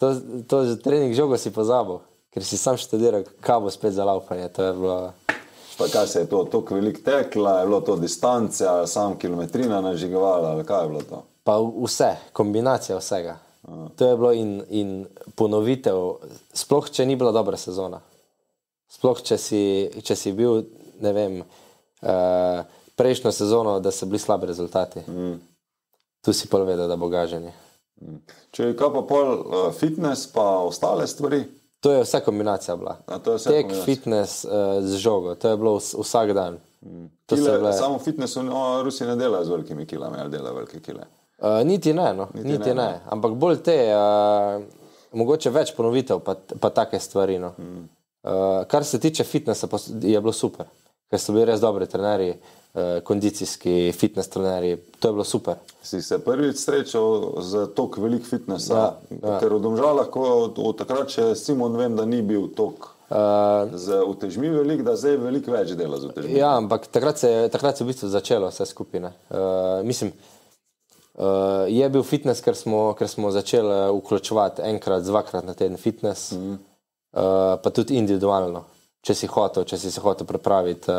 To trening žogo si pozabil. Ker si sam študiral, kaj bo spet za laufanje. To je bilo... Pa kaj se je to, toliko veliko tekla, je bilo to distance, ali sam kilometrina nažigovala, ali kaj je bilo to? Pa vse, kombinacija vsega. To je bilo in ponovitev, sploh če ni bila dobra sezona. Sploh če si bil, ne vem, prejšnjo sezono, da so bili slabi rezultati. Tu si pol vedel, da bo gaženje. Če kaj pa pol fitness pa ostale stvari? To je vsa kombinacija bila. Tek, fitness z žogo, to je bilo vsak dan. Samo fitness v Rusiji ne delajo z velikimi kilami, ali delajo velike kile? Niti ne, no. Niti ne. Ampak bolj te, mogoče več ponovitev pa take stvari. No. Kar se tiče fitnessa, je bilo super. Ker so bili res dobri trenerji, kondicijski fitness trenerji, to je bilo super. Si se prvič srečal z toliko velik fitnessa, ker v Domžalah, ko takrat še Simon vem, da ni bil toliko z utežmi velik, da zdaj veliko več dela z utežmi. Ja, ampak takrat se v bistvu začelo vse skupine. Mislim, je bil fitness, ker smo začeli vključevati enkrat, dvakrat na teden fitness, pa tudi individualno. Če si se hotel pripraviti,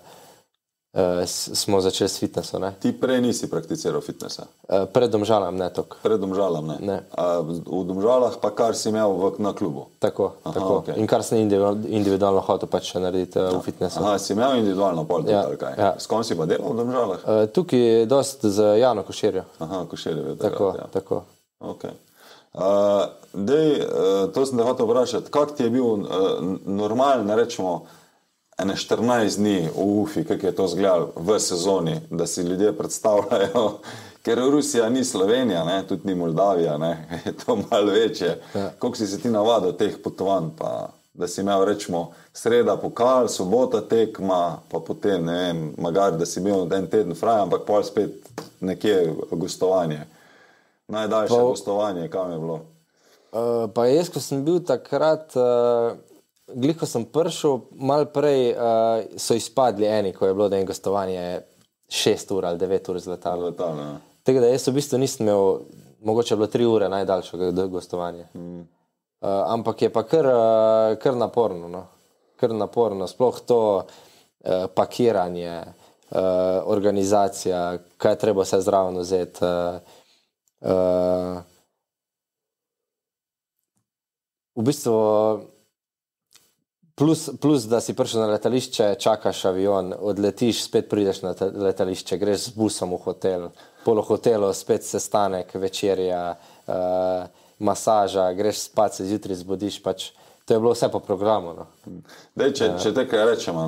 smo začeli s fitnessom. Ne? Ti prej nisi prakticiral fitnessa? Pred Domžalam ne toliko. Pred Domžalam ne? V Domžalah pa kar si imel na klubu? Tako. Okay. In kar sem individualno hotel pač narediti v fitnessu. Aha, si imel individualno pol tudi, ali kaj? Ja. S kom si pa delal v Domžalah? Tukaj dost z Jano Koširjo. Aha, Koširjo. Tako. Ok. To sem te hotel vprašati, kak ti je bil normalen, rečemo, 14 dni v UFI, kako je to izgledalo v sezoni, da si ljudje predstavljajo, ker Rusija ni Slovenija, ne, tudi ni Moldavija, ne, je to malo večje. Ja. Koliko si se ti navadil teh potovanj, pa da si imel, rečemo, sreda pokal, sobota tekma, pa potem, ne vem, magar, da si imel en teden fraj, ampak pol spet nekje gostovanje. Najdaljše gostovanje, kam je bilo? Pa jaz, ko sem bil takrat, glih, ko sem prišel, malo prej so izpadli eni, ko je bilo da en gostovanje 6 ur ali 9 ur z letalo. Ja. Tako da jaz v bistvu nisem imel, mogoče je bilo 3 ure najdaljše gostovanje. Ampak je pa kar naporno, no. Kar naporno, sploh to pakiranje, organizacija, kaj treba vse zraven vzeti. V bistvu plus da si prišel na letališče, čakaš avion, odletiš, spet prideš na letališče, greš z busom v hotel, polo hotelu, spet sestanek, večerja, masaža, greš spat, se zjutraj zbudiš, pač to je bilo vse po programu. No. Dej, če tekaj rečemo,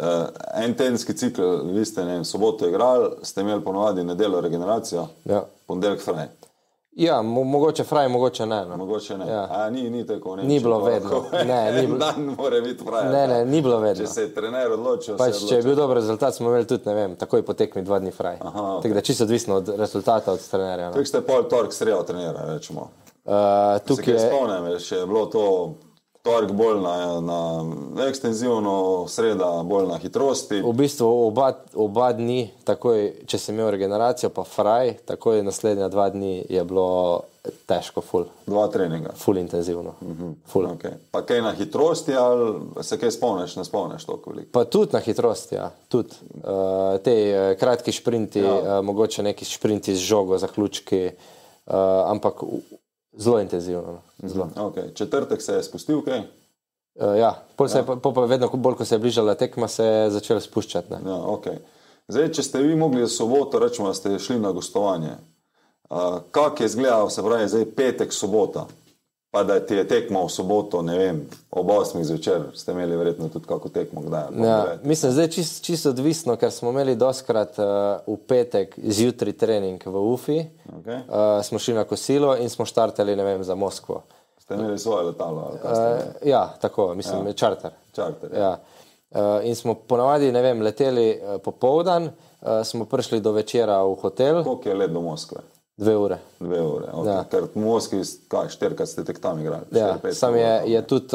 en tedenski cikl, vi ste soboto igrali, ste imeli ponovadi nedeljo regeneracijo, ponedeljek fraj. Ja, mogoče fraj, mogoče ne. No. Mogoče ne. Ja. Ni tako. Ni bilo vedno. Dan mora biti fraj. Ne, ni bilo vedno. Če se je trener odločil, pač, če je bil dober rezultat, smo imeli tudi, ne vem, takoj po tekmi 2 dni fraj. Okay. Tako da čisto odvisno od rezultata, od trenerja. No. Tako ste pol tork sreda trenera, rečemo. Tukaj se spomnem, še je bilo to tork bolj na ekstenzivno, sreda bolj na hitrosti. V bistvu oba dni, takoj, če sem imel regeneracijo, pa fraj, takoj naslednja 2 dni je bilo težko, ful. 2 treninga. Ful intenzivno. Ful. Okay. Pa kaj na hitrosti, ali se kaj spomniš, ne spomniš toliko veliko? Pa tudi na hitrosti, ja. Tudi. Te kratki šprinti, mogoče neki šprinti z žogo, zaključki, ampak zelo intenzivno. Zelo. Okay. Četrtek se je spustil, kaj? Ja, pa vedno bolj, ko se je bližala tekma, se je začel spuščati. Ja, okay. Zdaj, če ste vi mogli soboto, rečemo, da ste šli na gostovanje, kak je izgledal, se pravi, zdaj petek, sobota, pa da ti je tekma v soboto, ne vem, ob 8 zvečer, ste imeli verjetno tudi kako tekmo, kdaj? Ja, mislim, zdaj čisto odvisno, ker smo imeli doskrat v petek zjutraj trening v UFI, smo šli na kosilo in smo štartali, ne vem, za Moskvo. Ste imeli svoje letalo? Ja, tako, mislim, čarter. Čarter, ja. In smo ponavadi, ne vem, leteli popoldan, smo prišli do večera v hotel. Koliko je let do Moskve? 2 ure. 2 ure, ok. Ja. Ker v Moskvi, 4 ste tek tam igrali? Ja, sam je tudi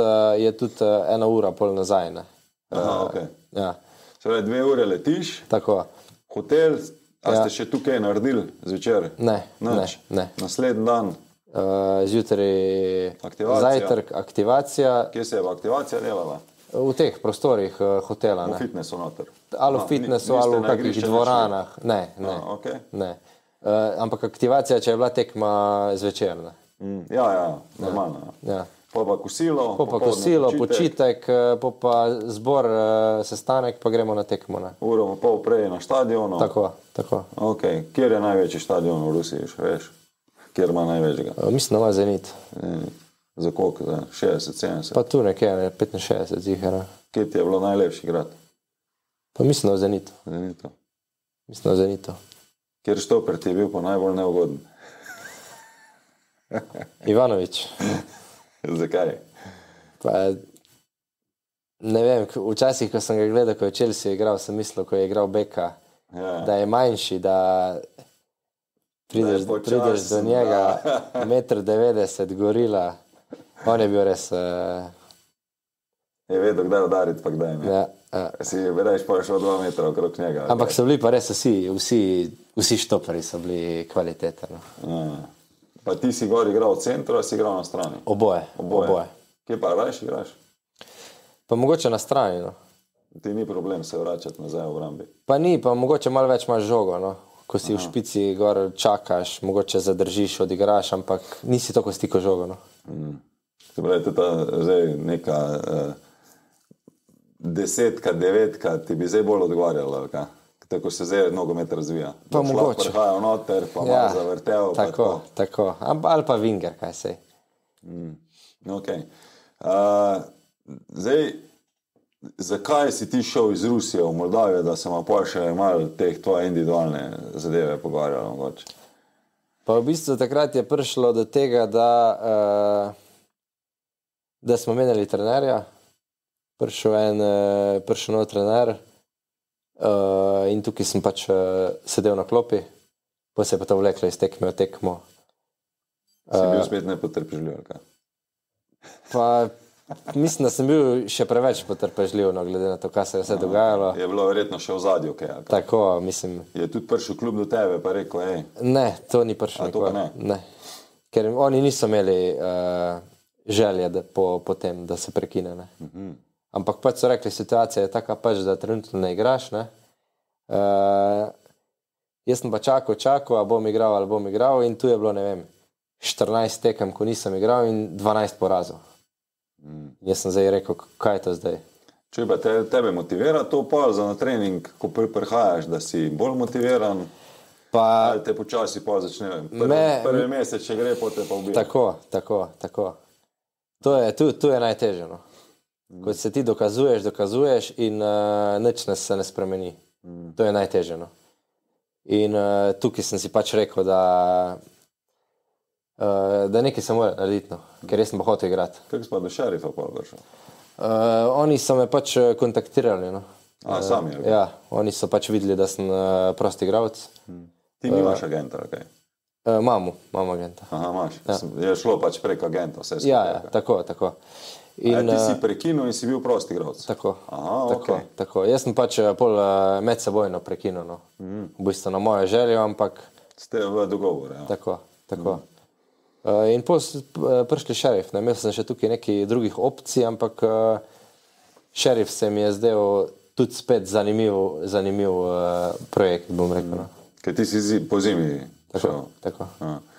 1 ura pol nazaj, ne. Aha, ok. Ja. Se pravi, 2 ure letiš? Tako. Hotel, ste še tukaj naredili zvečer? Ne. Naslednji dan? Zjutraj zajtrk, aktivacija. Kje se je aktivacija delala? V teh prostorih hotela. V fitnessu noter. Ali v fitnessu, ali v kakih dvoranah. Ne. Okay. Ne. Ampak aktivacija, če je bila tekma zvečer. Ja, normalno. Ja. Pa kosilo, počitek, pa zbor, sestanek, pa gremo na tekmo. Uro pa pol prej na stadionu. Tako. Okay. Kjer je največji stadion v Rusiji, veš? Kjer ima največjega? Mislim, da ima Zenit. Za koliko? 60, 70? Pa tu nekje, 65 zihera. Kje ti je bilo najlepši grad? Pa mislim, da v Zenitu. Mislim, da v Zenitu. Kjer štoper ti je bil pa najbolj neugoden? Ivanović. Zakaj? Pa, ne vem, včasih, ko sem ga gledal, ko je Chelsea igral, sem mislil, ko je igral Beka, da je manjši, da prideš do njega, 1,90 m, gorila. On je bil res... Je vedel, kdaj udariti, pa kdaj ne. Si reš, pa šel 2 metra okrog njega. Ampak so bili pa res vsi štoperi so bili kvalitetni. Pa ti si gor igral v centru, a si igral na strani? Oboje. Kje pa rajš igraš? Pa mogoče na strani, no. Ti ni problem se vračati nazaj v obrambi? Pa ni, pa mogoče malo več imaš žogo, no. Ko si v špici gor čakaš, mogoče zadržiš, odigraš, ampak nisi toliko stiko žogo, no. Se pravi, tudi zdaj neka 10, 9 ti bi zdaj bolj odgovarjala, ali kaj? Tako se zdaj nogomet razvija. Pa mogoče. Prihajajo noter, pa malo zavrtev. Tako. Ali pa Winger, kaj sej. Ok. Zdaj, zakaj si ti šel iz Rusije v Moldavijo, da se pa še malo teh tvoje individualne zadeve pogovarjalo mogoče? Pa v bistvu takrat je prišlo do tega, da smo menjali trenerja. Prišel nov trener. In tukaj sem pač sedel na klopi, pa se je pa to vleklo iz tekme v tekmo. Si bil spet nepotrpežljiv, ali kaj? Pa mislim, da sem bil še preveč potrpežljiv, no, glede na to, kaj se je vse dogajalo. Je bilo verjetno še v zadju, kaj? Tako, mislim. Je tudi prišel klub do tebe, pa rekel, hej? Ne, to ni prišel nikoli. Ne. Ker oni niso imeli želje po tem, da se prekine, ne. Ampak pač so rekli, situacija je taka pač, da trenutno ne igraš, ne. Jaz sem pa čakal, a bom igral in tu je bilo, ne vem, 14 tekem, ko nisem igral in 12 porazov. Jaz sem zdaj rekel, kaj je to zdaj? Če pa tebe motivira to pol za na trening, ko prihajaš, da si bolj motiviran, ali te počasi pol začne, prvi mesec, če gre, po te pa ubija. Tako. Tu je najtežje, no. Ko se ti dokazuješ in nič se ne spremeni. To je najtežje, no. In tukaj sem si pač rekel, da nekaj se mora narediti, no. Ker jaz sem pa hotel igrati. Kako si pa do šerifa pol vršel? Oni so me pač kontaktirali, no. Sami? Ja, oni so pač videli, da sem prost igralec. Ti nimaš agenta, kaj? Imam agenta. Aha, imaš. Je šlo pač prek agenta, vse skupaj. Ja, tako. Ti si prekinul in si bil prosti igralec? Tako. Aha, tako. Jaz sem pač pol medsebojno prekinul, no. V bistvu na mojo željo, ampak... Ste v dogovor, ja. Tako. In prišli šerif, ne, imel sem še tukaj nekaj drugih opcij, ampak šerif se mi je zdel tudi spet zanimiv projekt, bom rekel. Ker ti si po zimi šel? Tako.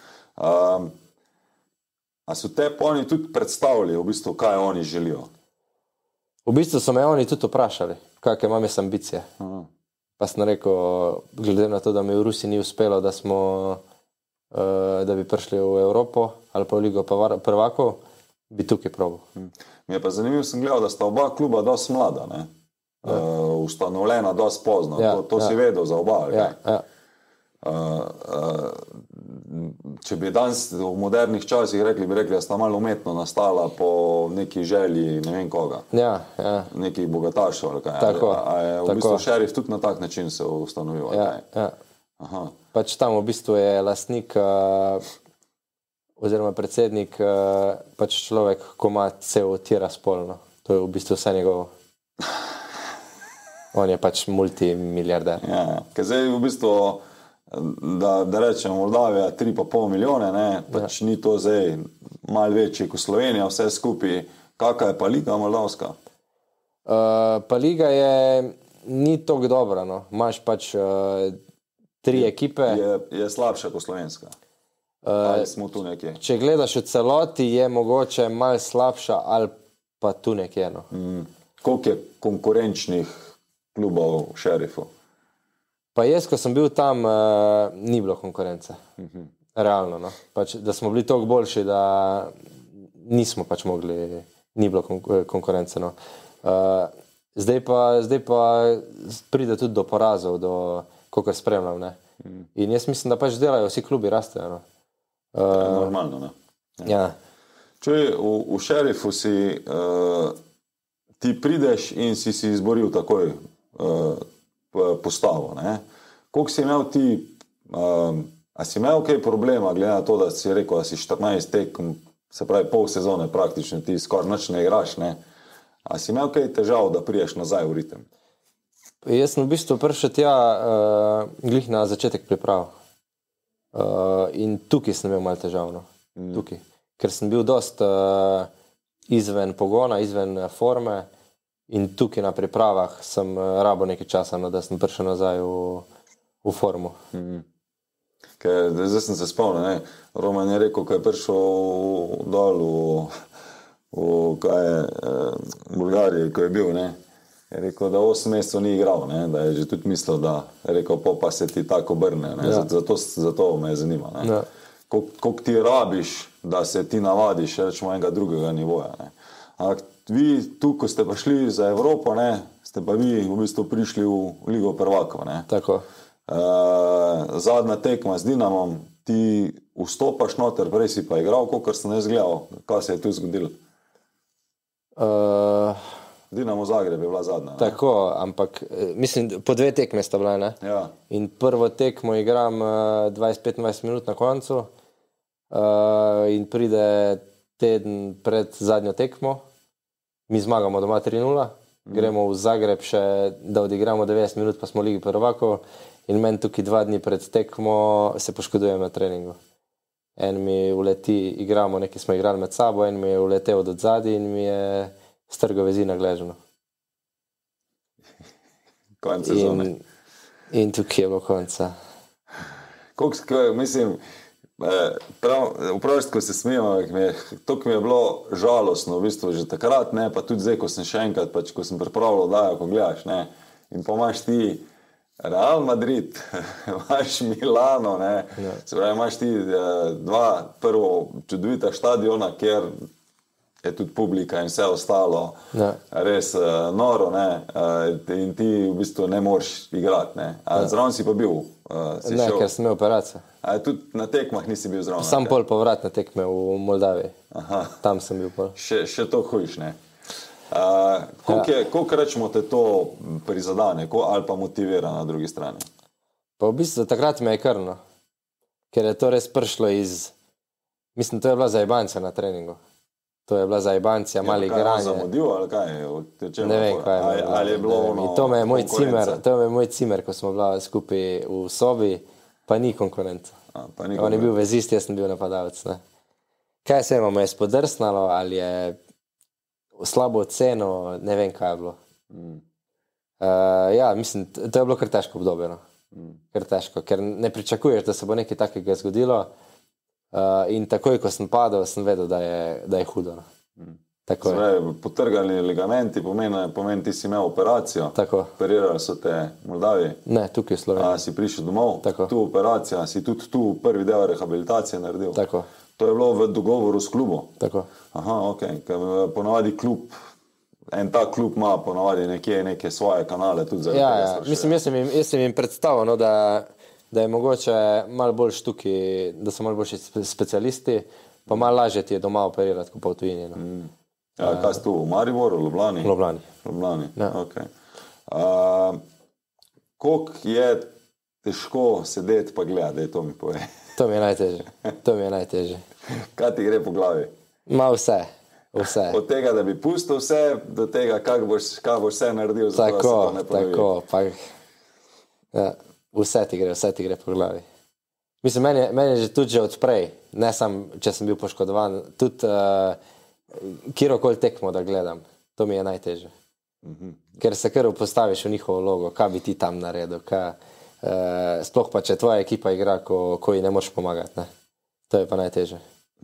A so te oni tudi predstavili, v bistvu, kaj oni želijo? V bistvu so me oni tudi vprašali, kakve imam jaz ambicije. Pa sem rekel, glede na to, da mi v Rusiji ni uspelo, da bi prišli v Evropo ali pa v Ligo prvakov, bi tukaj probal. Mi je pa zanimivo, sem gledal, da sta oba kluba dosti mlada, ne? Ustanovljena dosti pozno. To si vedel za oba, ali kaj? Ja. Če bi danes v modernih časih rekli, da sta malo umetno nastala po neki želji ne vem koga. Ja. Nekih bogatašov ali kaj. Tako. V bistvu šerif tudi na tak način se ustanovil. Ja. Pač tam v bistvu je lastnik oziroma predsednik pač človek, ko ima cel Tiraspol, no. To je v bistvu vse njegovo. On je pač multimiliarder. Ja, ker zdaj v bistvu da rečemo Moldavija 3,5 milijone, ne, pač ni to zdaj malo večji kot Slovenija, vse skupaj. Kakva je pa liga moldavska? Pa liga ni tako dobra. No. Imaš pač 3 ekipe. Je slabša kot slovenska. Ali smo tu nekje? Če gledaš v celoti, je mogoče malo slabša ali pa tu nekje. No. Koliko je konkurenčnih klubov v Šerifu? Pa jaz, ko sem bil tam, ni bilo konkurence. Realno. No. Pač, da smo bili toliko boljši, da nismo pač mogli, ni bilo konkurence. No. Zdaj pa pride tudi do porazov, kolikor spremljam. Ne. In jaz mislim, da pač delajo, vsi klubi rastejo. No. Normalno, ne? Ja. Čuj, v Šerifu ti prideš in si izboril takoj postavo, ne? Koliko si imel ti, a si imel kaj problema, glede na to, da si rekel, da si 14 tekem, se pravi pol sezone praktično, ti skoraj nič ne igraš, ne? A si imel kaj težav, da priješ nazaj v ritem? Jaz sem v bistvu prišel tja glih na začetek priprav. In tukaj sem imel malo težavno. Tukaj. Ker sem bil dost izven pogona, izven forme in tukaj na pripravah sem rabo nekaj časa, no, da sem prišel nazaj v formu. Zdaj sem se spomnil, ne? Roman je rekel, ko je prišel dol v Bulgariji, ko je bil, ne? Je rekel, da 8 mesecev ni igral, ne? Da je že tudi mislil, da je rekel, pa se ti tako obrne. Ja. Zato me zanima. Ja. Koliko ti rabiš, da se ti navadiš, rečemo, enega drugega nivoja. Ne? Ampak vi tu, ko ste prišli za Evropo, ne? Ste pa vi v bistvu prišli v Ligo prvakov. Ne? Tako. Zadnja tekma z Dinamom, ti vstopaš noter, prej si pa igral, kolikor sem jaz gledal, kaj se je tu zgodilo? Dinamo Zagreb je bila zadnja. Ne? Tako, ampak mislim, po 2 tekme sta bila, ne? Ja. In prvo tekmo igram 20-25 minut na koncu in pride teden pred zadnjo tekmo. Mi zmagamo doma 3-0, gremo v Zagreb še, da odigramo 90 minut, pa smo v Ligi prvakov in meni tukaj 2 dni pred tekmo se poškodujem na treningu. En mi uleti, igramo, nekaj smo igrali med sabo, en mi je uletel od odzadi in mi je strgo vezi na gležno. Konec sezone. In tukaj je bilo konca. Mislim, vprašati, ko se smijemo, to mi je bilo žalostno, v bistvu že takrat, ne, pa tudi zdaj, ko sem še enkrat, pač, ko sem pripravljal oddajo, ko gledaš, ne, in pa imaš ti Real Madrid, imaš Milano, ne, ja. Se pravi, imaš ti 2 prvo čudovita štadiona, kjer je tudi publika in vse ostalo, ja. Res noro, ne, in ti v bistvu ne moreš igrati, ne. A ja. Zraven si pa bil? Ne, ker sem imel operacijo. A tudi na tekmah nisi bil zraven? Sam pol povratne tekme v Moldaviji. Aha. Tam sem bil pol. Še to hujš, ne. Koliko rečemo te to prizadane, ali pa motivira na drugi strani? Pa v bistvu takrat me je krno, ker je to res prišlo iz, mislim, to je bila zajebancija na treningu. To je bila zajebancija, mali igranje. Kaj je zamudil ali kaj? Ne vem, kaj je. Ali je bilo ono to me je moj cimer, ko smo bila skupaj v sobi, pa ni konkurenca. On je bil vezist, jaz sem bil napadalec. Ne. Kaj se me je spodrsnalo, ali je slabo oceno, ne vem, kaj je bilo. Ja, mislim, to je bilo kar težko obdobje. No. Kar težko, ker ne pričakuješ, da se bo nekaj takega zgodilo. In takoj, ko sem padel, sem vedel, da je hudo. No. Potrgani ligamenti pomeni, ti si imel operacijo. Tako. Operirali so te v Moldaviji? Ne, tukaj v Sloveniji. Si prišel domov? Tako. Tu operacija, si tudi tu prvi del rehabilitacije naredil? Tako. To je bilo v dogovoru s klubom? Tako. Aha, ok. Ponavadi klub, en ta klub ima ponavadi neke svoje kanale tudi za ja. Mislim, jaz sem jim predstavil, no, da je mogoče malo bolj štuki, da so malo boljši specialisti, pa malo lažje ti je doma operirati, kot pa v tujini. No. Ja, kaj si tu, v Mariboru, v Ljubljani? Ljubljani. Ja. Ok. Koliko je težko sedeti pa gledati, to mi povej? To mi je najtežje. Kaj ti gre po glavi? Ma vse. Od tega, da bi pustil vse, do tega, kaj boš vse naredil, zato da se to ne pojavi. Tako, pa ja, vse ti gre po glavi. Mislim, meni je že tudi odprej, ne sam, če sem bil poškodovan, tudi kjerokoli tekmo, da gledam. To mi je najtežje. Ker se kar postaviš v njihovo vlogo, kaj bi ti tam naredil, sploh pa, če tvoja ekipa igra, ko ji ne moreš pomagati. Ne? To je pa najtežje.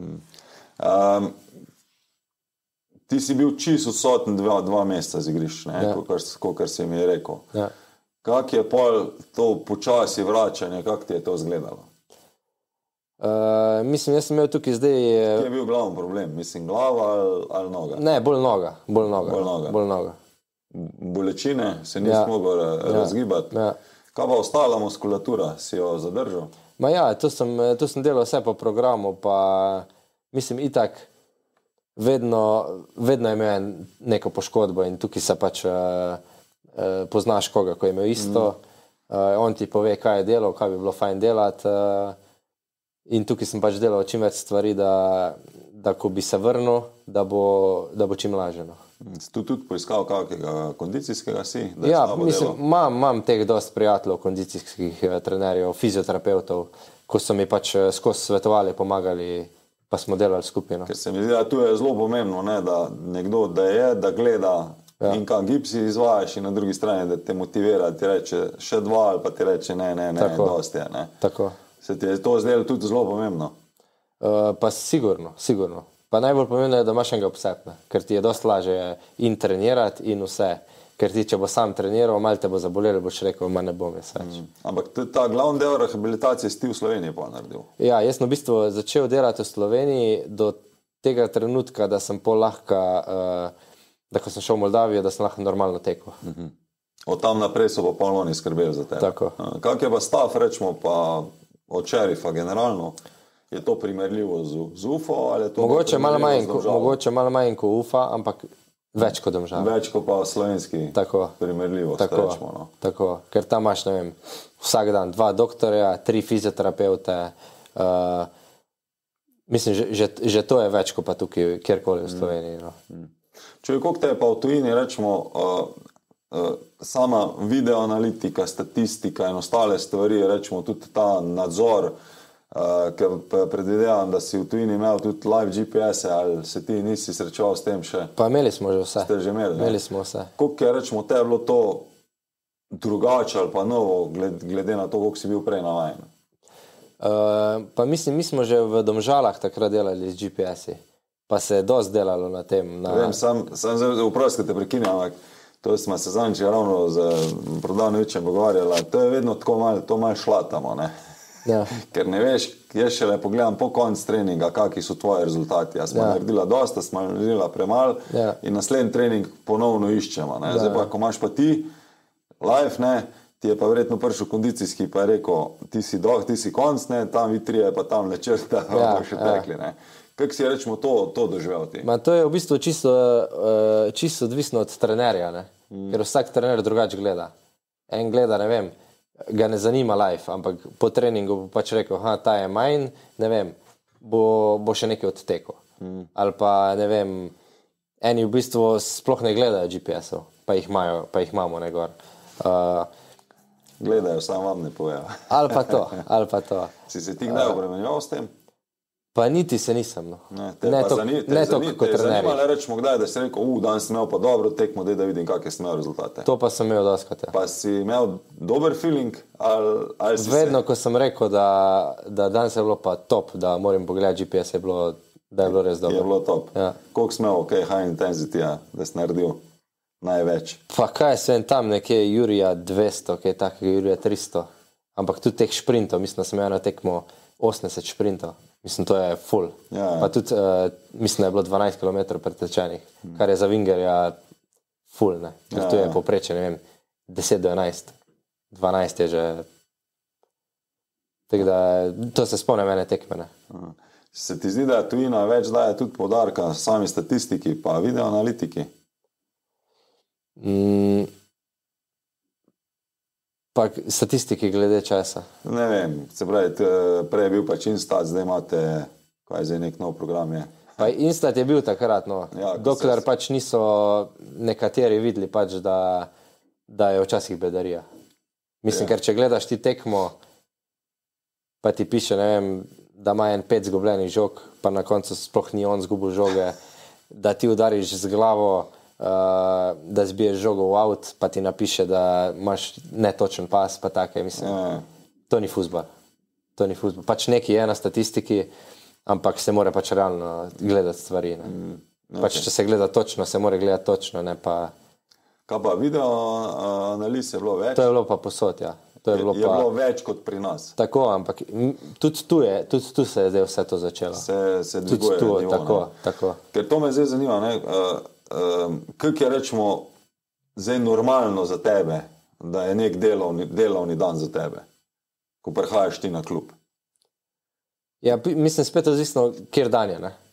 Ti si bil čisto odsoten 2 meseca z igrišč, kot si mi je rekel. Ja. Kak je pol to počasi vračanje, kako ti je to izgledalo? Mislim, jaz sem imel tukaj zdaj... Kje je bil glavni problem? Mislim, glava ali noga? Ne, bolj noga. Bolečine se nisi mogel razgibati? Ja. Kaj pa ostala muskulatura? Si jo zadržal? Ma ja, to sem delal vse po programu, pa mislim, itak vedno je imel neko poškodbo in tukaj se pač poznaš koga, ko je imel isto. On ti pove, kaj je delal, kaj bi bilo fajn delati. In tukaj sem pač delal čim več stvari, da ko bi se vrnil, da bo čim lažje. No. Si tu tudi poiskal kakega kondicijskega si? Ja, mislim, imam teh dosti prijateljev, kondicijskih trenerjev, fizioterapevtov, ko so mi pač skozi svetovali, pomagali, pa smo delali skupaj. No. Ker se mi zdi, da tu je zelo pomembno, ne, da nekdo, da gleda in kaj gipsi izvajaš in na drugi strani, da te motivira, da ti reče še 2 ali pa ti reče ne, dosti je. Ne. Tako. Se ti je to zdelo tudi zelo pomembno? Pa sigurno. Pa najbolj pomembno je, da imaš enega obsebne, ker ti je dosti lažje in trenirati in vse. Ker ti, če bo sam treniral, malo te bo zabolelo, boš rekel, ma ne bom jaz več. Ampak ta glavni del rehabilitacije si ti v Sloveniji pa naredil? Ja, jaz sem v bistvu začel delati v Sloveniji do tega trenutka, da sem lahko, da ko sem šel v Moldavijo, da sem lahko normalno tekel. Od tam naprej so pa polnoni skrbeli za tebe. Tako. Kak je pa stav, rečemo pa od šerifa generalno? Je to primerljivo z UFO? Ali je to mogoče malo manj kot UFO, ampak več kot Domžale. Več kot pa slovenski primerljivost, rečemo. No. Tako, ker tam imaš, ne vem, vsak dan 2 doktorja, 3 fizioterapeute. Mislim, že to je več kot pa tukaj, kjerkoli v Sloveniji. No. Koliko te je pa v tujini, rečemo, sama videoanalitika, statistika in ostale stvari, rečemo tudi ta nadzor, ker predvidevam, da si v tujini imel tudi live GPS-e, ali se ti nisi srečeval s tem še? Pa imeli smo že vse. Ste že imeli? Imeli smo vse. Koliko je, rečemo, te je bilo to drugače ali pa novo, glede na to, koliko si bil prej navajen? Pa mislim, mi smo že v Domžalah takrat delali z GPS-i, pa se je dosti delalo na tem. Vem, sam vprosti, te prekinjam, ampak to smo se zadnjič ravno z prodavničem pogovarjali, to je vedno tako malo šlatamo, ne? Ja. Ker ne veš, jaz šele pogledam po konc treninga, kakvi so tvoji rezultati. Smo naredila dosta, smo naredila premalo in naslednji trening ponovno iščemo. Ne? Zdaj pa, ko imaš pa ti live, ne, ti je pa verjetno prišel kondicijski, pa je rekel, ti si konc, ne, tam vi trije, pa tam nečrta, bomo še tekli. Ne? Kako si rečemo to doživel ti? To je v bistvu čisto odvisno od trenerja, ne? Ker vsak trener drugače gleda. En gleda, ne vem, ga ne zanima live, ampak po treningu bo pač rekel, ta je manj, ne vem, bo še nekaj odtekel. Ali pa, ne vem, eni v bistvu sploh ne gledajo GPS-ov, pa jih imamo ne gor. Gledajo, samo vam ne povejo. Ali pa to. Si se ti kdaj obremenjeval s tem? Pa niti se nisem. No. Ne toliko kot trenerji. Ne rečemo kdaj, da si rekel, danes sem imel pa dobro tekmo, da vidim, kakšne sem imel rezultate. To pa sem imel doskrat. Pa si imel dober feeling? Ali si vedno, ko sem rekel, da danes je bilo pa top, da moram pogledati GPS, da je bilo res dobro. Je bilo top. Ja. Koliko si imel high intensity, da si naredil največ? Pa kaj sem tam nekje Jurija 200, kaj takega Jurija 300. Ampak tudi teh šprintov, mislim, da sem imel na tekmo 80 šprintov. Mislim, to je full. Ja. Pa tudi, mislim, da je bilo 12 km pretečenih, kar je za Vingerja full, ne. Ker tu je povprečje, ne vem, 10 do 11. 12 je že... Tako da, to se spomnim ene tekme, ne. Se ti zdi, da tujina več daje tudi poudarka sami statistiki pa videoanalitiki? Pa statistiki glede časa? Ne vem, se pravi, prej je bil pač Instat, zdaj imate, kaj zdaj nek nov program je? Pa Instat je bil takrat, no. Ja, dokler pač niso nekateri videli pač, da je včasih bedarija. Mislim, ker če gledaš ti tekmo, pa ti piše, ne vem, da ima 5 zgubljenih žog, pa na koncu sploh ni on zgubil žoge, da ti udariš z glavo da zbiješ žogo v avt, pa ti napiše, da imaš netočen pas, pa take, mislim. To ni fuzbal. To ni fuzbal. Pač nekaj je na statistiki, ampak se mora pač realno gledati stvari. Pač, če se gleda točno, se mora gledati točno, ne pa... Kaj pa, video analiz je bilo več? To je bilo pa posod, ja. Je bilo več kot pri nas. Tako, ampak tudi tu se je zdaj vse to začelo. Se dviguje nivo. Tako. Ker to me zdaj zanima, kako je rečemo zdaj normalno za tebe, da je nek delovni dan za tebe, ko prihajaš ti na klub? Ja, mislim, spet odvisno, kjer dan je, ne?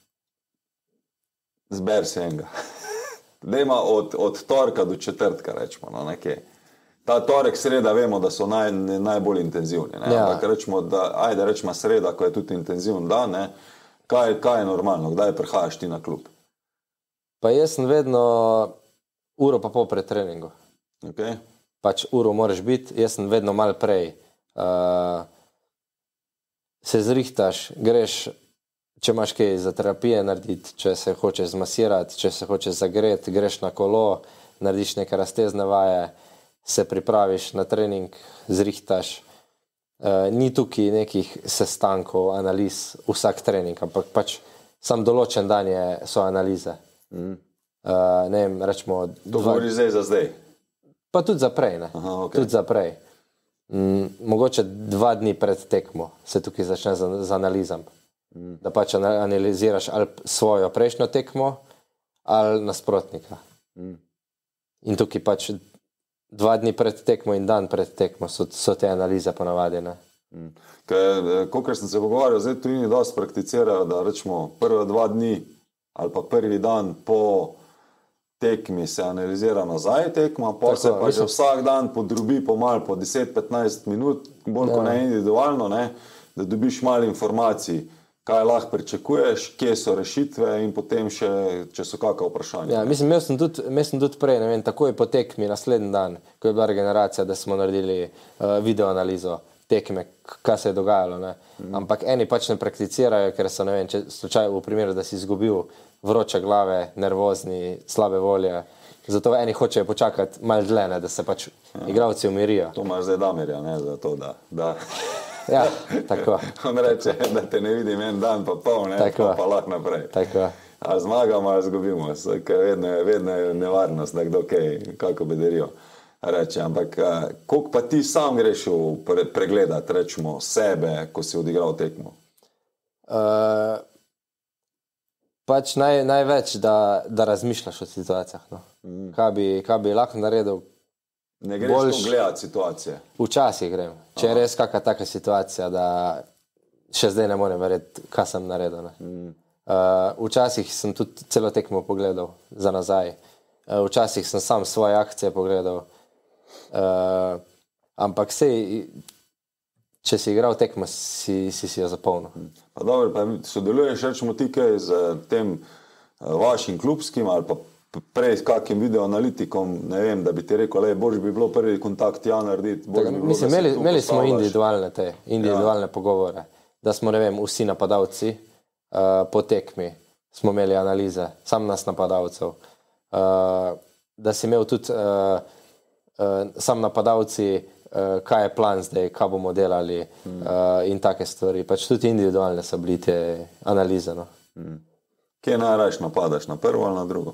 Zber se enega. Dejma od torka do četrtka, rečemo, no, nekaj. Ta torek, sreda, vemo, da so najbolj intenzivni. Ja. Ampak rečemo, rečemo sreda, ko je tudi intenzivni dan, ne? Kaj je normalno? Kdaj prihajaš ti na klub? Pa jaz sem vedno uro pa pol pred treningu. Okay. Pač uro moraš biti, jaz sem vedno malo prej. Se zrihtaš, greš, če imaš kaj za terapije narediti, če se hočeš zmasirati, če se hočeš zagreti, greš na kolo, narediš neke raztezne vaje, se pripraviš na trening, zrihtaš. Ni tukaj nekih sestankov, analiz, vsak trening, ampak pač sam določen dan so analize. Ne vem, rečemo... To govori zdaj za zdaj? Pa tudi za prej, ne? Aha, okay. Tudi za prej. Mogoče 2 dni pred tekmo se tukaj začne z analizam. Da pač analiziraš ali svojo prejšnjo tekmo, ali nasprotnika. In tukaj pač 2 dni pred tekmo in dan pred tekmo so te analize ponavadi. Kolikor sem se pogovarjal, zdaj tujini dosti prakticirajo, da rečemo prve 2 dni ali pa prvi dan po tekmi se analizira nazaj tekma, pa se pa že vsak dan podrobi po 10-15 minut, bolj kot ne individualno, ne, da dobiš malo informacij, kaj lahko pričakuješ, kje so rešitve in potem še, če so kakšna vprašanja. Ja, mislim, imel sem tudi prej, ne vem, takoj po tekmi, naslednji dan, ko je bila regeneracija, da smo naredili videoanalizo tekme, kaj se je dogajalo. Ne. Ampak eni pač ne prakticirajo, ker so, ne vem, če slučaj v primeru, da si izgubil vroče glave, nervozni, slabe volje. Zato eni hočejo počakati malo dlje, ne, da se pač igralci umirijo. To imaš zdaj Damirja, ne, za to, da... Ja, tako. On reče, da te ne vidim en dan pa pol, ne, pa lahko naprej. Tako. A zmagamo, ali zgubimo, ker vedno je nevarnost, da kdo kaj, kako bederijo. Reče, ampak koliko pa ti sam greš pregledati, rečemo, sebe, ko si odigral tekmo? Pač največ, da razmišljaš o situacijah. No. Kaj bi lahko naredil? Ne greš gledati situacije? Včasih grem. Če je res kakšna taka situacija, da še zdaj ne morem verjeti, kaj sem naredil. Včasih sem tudi celo tekmo pogledal za nazaj. Včasih sem sam svoje akcije pogledal. Ampak sej, če si igral tekmo, si jo zapolnil. Pa dobro, pa sodeluješ, rečemo ti kaj z tem vašim klubskim ali pa prej s kakim videoanalitikom, ne vem, da bi ti rekel, bož bi bilo prvi kontakt ja narediti. Mislim, imeli smo individualne pogovore, da smo, ne vem, vsi napadalci po tekmi smo imeli analize, sam nas napadalcev, da si imel tudi sam napadalci, kaj je plan zdaj, kaj bomo delali in take stvari. Pač tudi individualne so bili te analize. No. Kje najrajš napadaš, na prvo ali na drugo?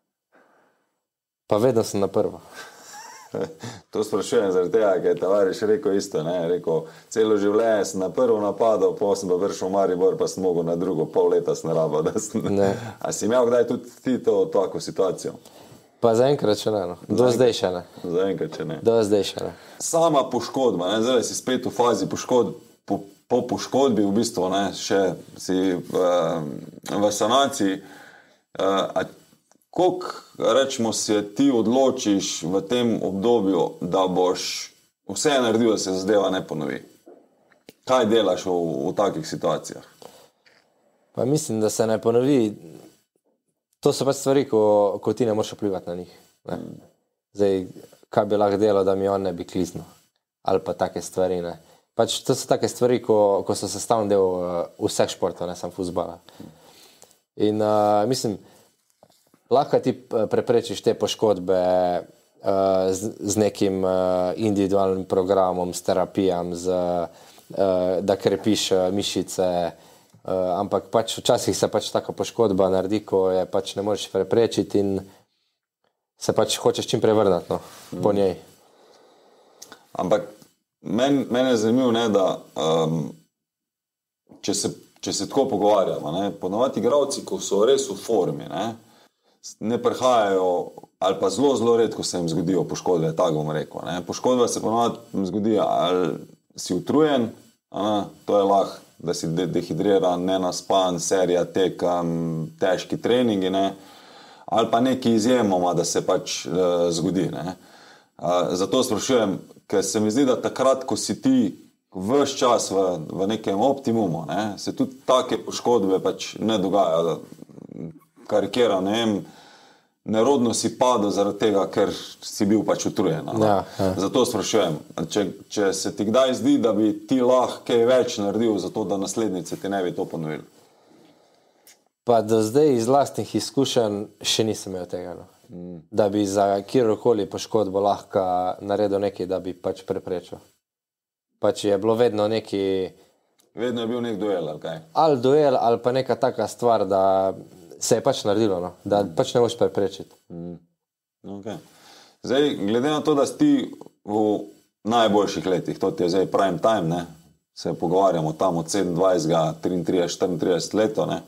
Pa vedno sem na prvo. To sprašujem zaradi tega, ker je tovariš rekel isto, ne? Rekel, celo življenje sem na prvo napadal, pa sem pa vršil Maribor, pa sem mogel na drugo, pol leta sem rabal. A si imel kdaj tudi ti tako situacijo? Pa zaenkrat še ne, no. Do zdaj še ne. Zaenkrat še ne. Do zdaj še ne. Sama poškodba, ne? Zdaj si spet v fazi po poškodbi v bistvu, ne? Še si v sanaciji. Koliko, rečemo, se ti odločiš v tem obdobju, da boš vse naredil, da se zadeva ne ponovi? Kaj delaš v takih situacijah? Pa mislim, da se ne ponovi. To so pač stvari, ko ti ne moreš vplivati na njih. Ne? Zdaj, kaj bi lahko delal, da mi on ne bi kliznil? Ali pa take stvari, ne? Pač to so take stvari, ko so sestavni del vseh športov, ne samo fuzbala. In mislim, lahko ti preprečiš te poškodbe z nekim individualnim programom, s terapijam, da krepiš mišice, ampak pač včasih se pač taka poškodba naredi, ko je pač ne moreš preprečiti in se pač hočeš čim prevrnati po njej. Ampak meni je zanimivo, ne, da če se tako pogovarjamo, ne, ponovadi igralci, ko so res v formi, ne prihajajo, ali pa zelo redko se jim zgodijo poškodbe, tako bom rekel. Ne. Poškodba se ponovadi zgodi, ali si utrujen, to je lahko, da si dehidriran, nenaspan, serija tekem, težki treningi, ne, ali pa neki izjemoma, da se pač zgodi. Ne. Zato sprašujem, ker se mi zdi, da takrat, ko si ti ves čas v nekem optimumu, ne, se tudi take poškodbe pač ne dogajajo. Karikiram, ne vem, nerodno si padel zaradi tega, ker si bil pač utrujen. Ja. Zato sprašujem, če se ti kdaj zdi, da bi ti lahko kaj več naredil, zato da naslednice ti ne bi to ponovili? Pa do zdaj iz lastnih izkušenj še nisem imel tega. Da bi za kjerkoli poškodbo lahko naredil nekaj, da bi pač preprečil. Pač je bilo vedno neki... Vedno je bil nek duel, ali kaj? Ali duel, ali pa neka taka stvar, da se je pač naredilo, da pač ne možeš preprečiti. Okay. Zdaj, glede na to, da si ti v najboljših letih, to ti je zdaj prime time, ne? Se pogovarjamo tam od 27, 33, 34 leto, ne?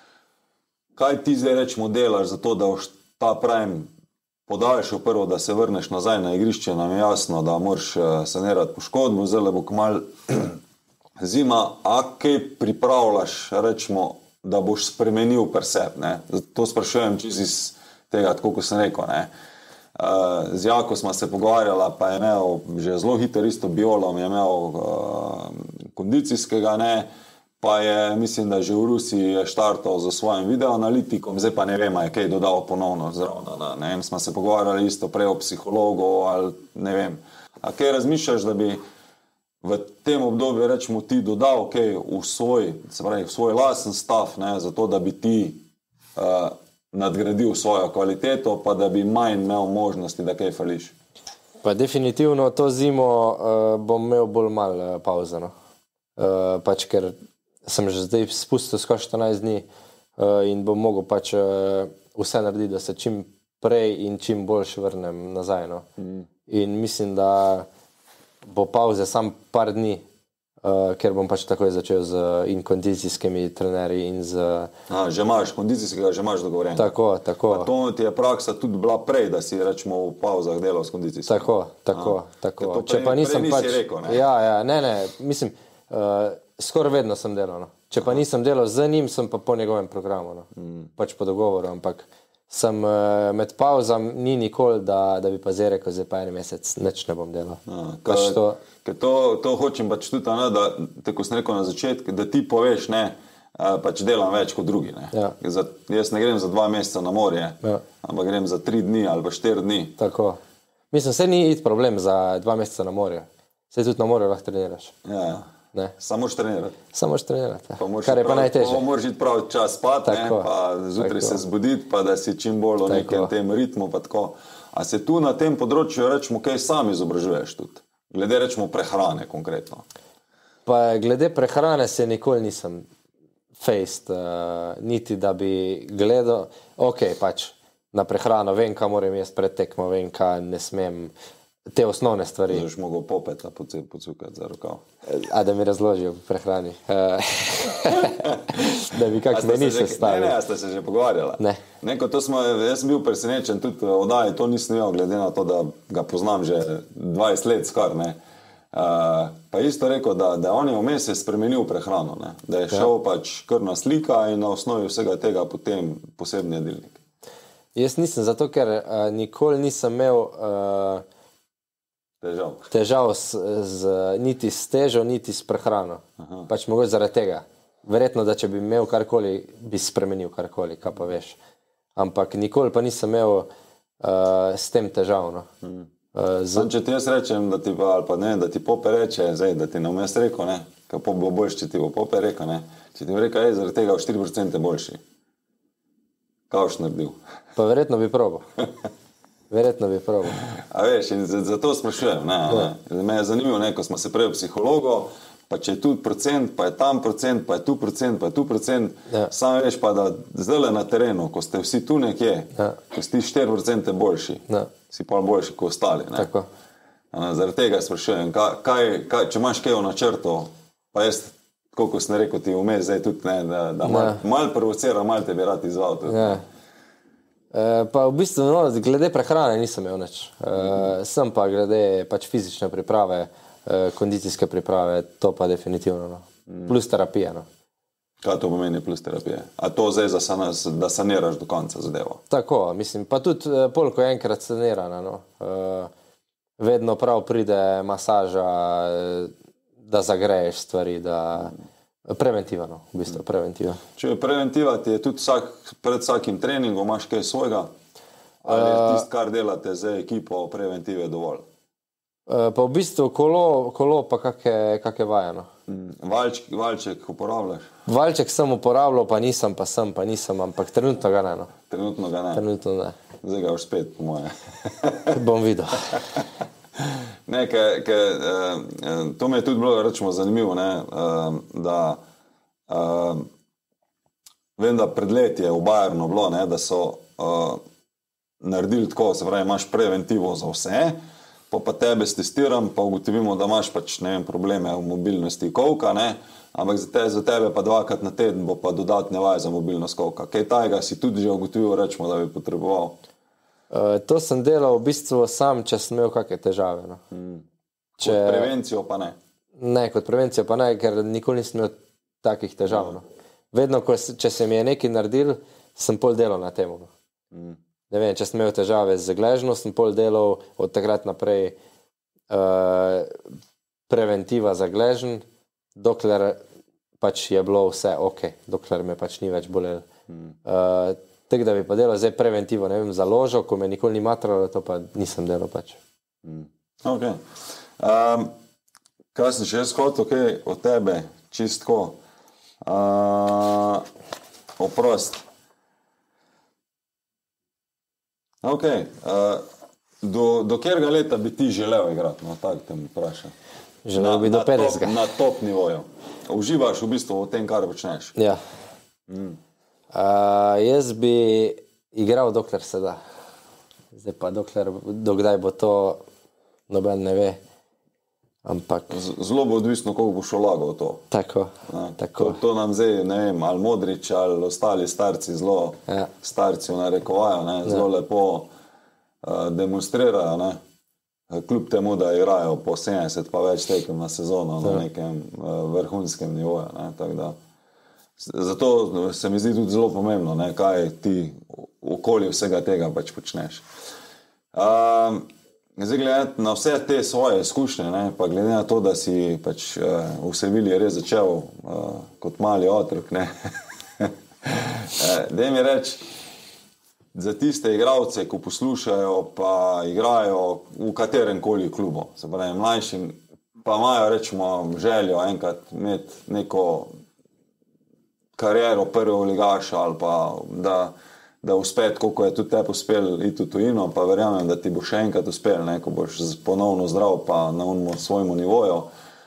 Kaj ti zdaj rečemo delaš za to, da boš ta prime podaljšal prvo, da se vrneš nazaj na igrišče, nam je jasno, da moraš sanirati poškodbo, zdaj bo kmalu zima, a kaj pripravljaš, rečemo, da boš spremenil persep, ne? To sprašujem čisto iz tega, tako kot sem rekel, ne? Z Jako smo se pogovarjala, pa je imel že zelo hiter isto biolom, je imel kondicijskega, ne? Pa je, mislim, da že v Rusiji je štartal za svojim videoanalitikom, zdaj pa ne vem, je kaj dodal ponovno zravno, ne vem, smo se pogovarjali isto prej o psihologu ali ne vem. A kaj razmišljaš, da bi v tem obdobju, rečemo, ti dodal kaj v svoj lasen stav, ne, zato da bi ti nadgradil svojo kvaliteto, pa da bi manj imel možnosti, da kaj fališ? Pa definitivno to zimo bom imel bolj malo pauze, no. Pač ker sem že zdaj spustil skoro 14 dni in bom mogel pač vse narediti, da se čim prej in čim boljš vrnem nazaj, no. In mislim, da bo pauze sam par dni, ker bom pač takoj začel z kondicijskimi trenerji in z... Že imaš kondicijskega, že imaš dogovorjenega. Tako. Pa to ti je praksa tudi bila prej, da si, rečemo, v pauzah delal s kondicijskim. Tako. Če pa nisem pač... rekel, ne? Ne, mislim, skoraj vedno sem delal, no. Če pa nisem delal z njim, sem pa po njegovem programu, no. Pač po dogovoru, ampak sem med pauzam ni nikoli, da bi pa zdaj rekel, zdaj pa en mesec nič ne bom delal. Ker to hočem pač tudi, ne, da, tako sem rekel na začetku, da ti poveš, ne, pač delam več kot drugi, ne. Ja. Jaz ne grem za 2 meseca na morje, ampak grem za 3 dni ali pa 4 dni. Tako. Mislim, vse ni problem za 2 meseca na morje. Vse tudi na morju lahko treniraš. Ja. Ne. Samo moraš trenirati. Kar je pa najtežje. Pa moraš iti prav čas spati, pa zjutraj se zbuditi, pa da si čim bolj v nekem tem ritmu. Pa tako. A se tu na tem področju, rečemo, kaj sam izobražuješ tudi? Glede, rečemo, prehrane konkretno. Pa glede prehrane se nikoli nisem fejst, niti da bi gledal, pač na prehrano vem, kaj moram jaz pred tekmo, vem, kaj ne smem, te osnovne stvari. Da boš mogel popeta pocukati za rokav. A da mi razložijo prehrani. Da bi kak meni se stavil. Ne, ste se že pogovarjala. Ne. Jaz sem bil presenečen, tudi oddaji, to nisem imel, glede na to, da ga poznam že 20 let skar, ne. Pa isto rekel, da on je vmes spremenil prehrano, ne. Da je šel pač krvna slika in na osnovi vsega tega potem posebni jedilnik. Jaz nisem, zato ker nikoli nisem imel težav niti s težo, niti s prehrano. Pač mogoče zaradi tega. Verjetno, da če bi imel karkoli, bi spremenil karkoli, kaj pa veš. Ampak nikoli pa nisem imel s tem težav, no. Če ti jaz rečem, da ti pa, ali pa ne, da ti Pope reče, zdaj, da ti na vmes rekel, ne, kako bo boljš, če ti bo Pope rekel, ne, če ti bo rekel, zaradi tega v 4% boljši. Kaj boš naredil? Pa verjetno bi probal. Verjetno bi probal. A veš, in zato sprašujem, ne. Me je zanimivo, ne, ko smo se prej v psihologu, pa če je tu procent, pa je tam procent, pa je tu procent, pa je tu procent, sam veš pa, da zdaj na terenu, ko ste vsi tu nekje, ko si ti 4% boljši, si pa boljši kot ostali. Ne. Tako. Zaradi tega sprašujem, če imaš kaj v načrtu, pa jaz, koliko sem rekel ti vmes, zdaj tudi ne, da malo provocira, malo te bi rad izval. Pa v bistvu, no, glede prehrane nisem imel nič. Sem pa glede pač fizične priprave, kondicijske priprave, to pa definitivno. No. Plus terapija. No. Kaj to pomeni plus terapija? A to zdaj, da saniraš do konca zadevo? Tako, mislim, pa tudi polko je enkrat sanirana. No. Vedno prav pride masaža, da zagreješ stvari, da preventiva, no, v bistvu preventiva. Če je preventiva, ti je tudi pred vsakim treningom, imaš kaj svojega? Ali je tisto, kar delate z ekipo preventive dovolj? Pa v bistvu kolo pa kake vaje, no. Valček uporabljaš? Valček sem uporabljal, pa nisem, ampak trenutno ga ne, no. Trenutno ga ne? Trenutno ne. Zdaj ga boš spet, po moje. Bom videl. Ne, to mi je tudi bilo, rečemo, zanimivo, ne, da vem, da pred leti je v Bayernu bilo, ne, da so naredili tako, se pravi, imaš preventivo za vse, pa tebe testiram, pa ugotovimo, da imaš pač, ne vem, probleme v mobilnosti kolka, ne, ampak za tebe pa 2krat na teden bo pa dodatne vaje za mobilnost kolka. Kaj tajega si tudi že ugotovil, rečemo, da bi potreboval? To sem delal v bistvu sam, če sem imel kakšne težave. No. Kot prevencijo pa ne? Ne, kot prevencijo pa ne, ker nikoli nisem imel takih težav. No. Vedno, če se mi je nekaj naredil, sem pol delal na temu. No. Ne vem, če sem imel težave z gležnjo, sem pol delal od takrat naprej preventiva za gležnj, dokler pač je bilo vse ok, dokler me pač ni več bolelo. Tako da bi pa delal zdaj preventivo, ne vem, za ložo, ko me nikoli ni matralo, to pa nisem delal pač. Ok. Kaj sem še jaz hotel, od tebe, čistko, oprost. Ok. Do katerega leta bi ti želel igrati? No, tako te mi vprašam. Želel bi do 50. Na top nivoju. Uživaš v bistvu v tem, kar počneš? Ja. Jaz bi igral dokler se da. Zdaj pa dokdaj bo to, noben ne ve. Ampak... Zelo bo odvisno, koliko boš vlagal v to. Tako. To nam zdaj, ne vem, ali Modrić, ali ostali starci, zelo starci v narekovajo, ne, zelo lepo demonstrirajo, ne. Kljub temu, da igrajo po 70 pa več tekem na sezono na nekem vrhunskem nivoju, ne, tako da. Zato se mi zdi tudi zelo pomembno, ne, kaj ti okoli vsega tega pač počneš. Zdaj gledati na vse te svoje izkušnje, ne, pa glede na to, da si pač v Sevilji res začel kot mali otrok, ne. Daj mi reči, za tiste igralce, ko poslušajo pa igrajo v katerem koli klubu, se pravi mlajšim, pa imajo, rečemo, željo enkrat imeti neko kariero prvega ligaša ali pa da uspet, koliko je tudi tebi uspel iti v tujino, pa verjamem, da ti bo še enkrat uspel, ne, ko boš ponovno zdrav pa na svojemu nivoju.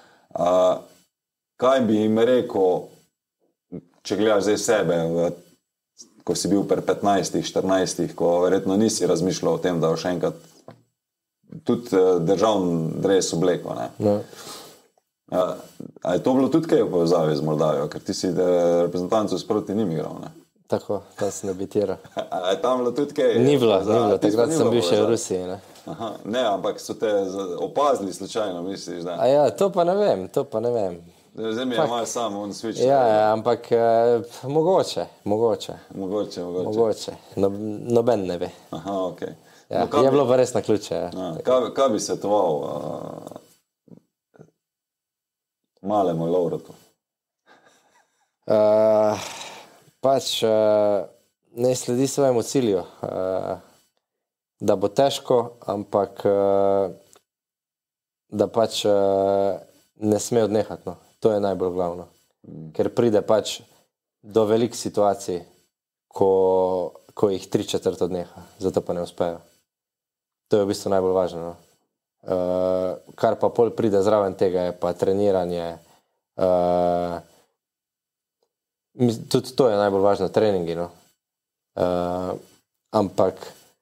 Kaj bi jim rekel, če gledaš zdaj sebe, ko si bil pri 15, 14, ko verjetno nisi razmišljal o tem, da boš enkrat tudi državni dres obleko, ne? No. A je to bilo tudi kaj v povezavi z Moldavijo, ker ti si reprezentancu sproti njim igral, ne? Tako, tam sem debitiral. A je tam bilo tudi kaj? Ni bilo, takrat sem bil še v Rusiji, ne? Aha, ne, ampak so te opazili slučajno, misliš, da? A ja, to pa ne vem. Zdaj mi je malo samo on switch. Ja, ampak mogoče. Noben ne ve. Aha, ok. Ja, je bilo pa res na ključe. Ja. Kaj bi svetoval malemu Lovretu? Pač ne sledi svojemu cilju. Da bo težko, ampak da pač ne sme odnehati. No. To je najbolj glavno. Ker pride pač do velikih situacij, ko ko jih 3/4 odneha, zato pa ne uspejo. To je v bistvu najbolj važno. No? Kar pa pol pride zraven tega, je pa treniranje. Tudi to je najbolj važno, treningi. No? Ampak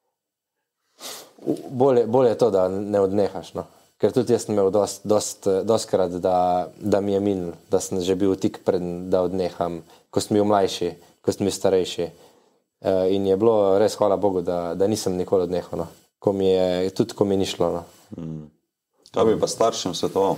bolje je to, da ne odnehaš. No? Ker tudi jaz sem imel dostkrat, da mi je minil, da sem že bil tik pred, da odneham, ko sem bil mlajši, ko sem bil starejši. In je bilo res, hvala Bogu, da nisem nikoli odnehal. No? Tudi ko mi ni šlo. No? Kaj bi pa staršem svetoval?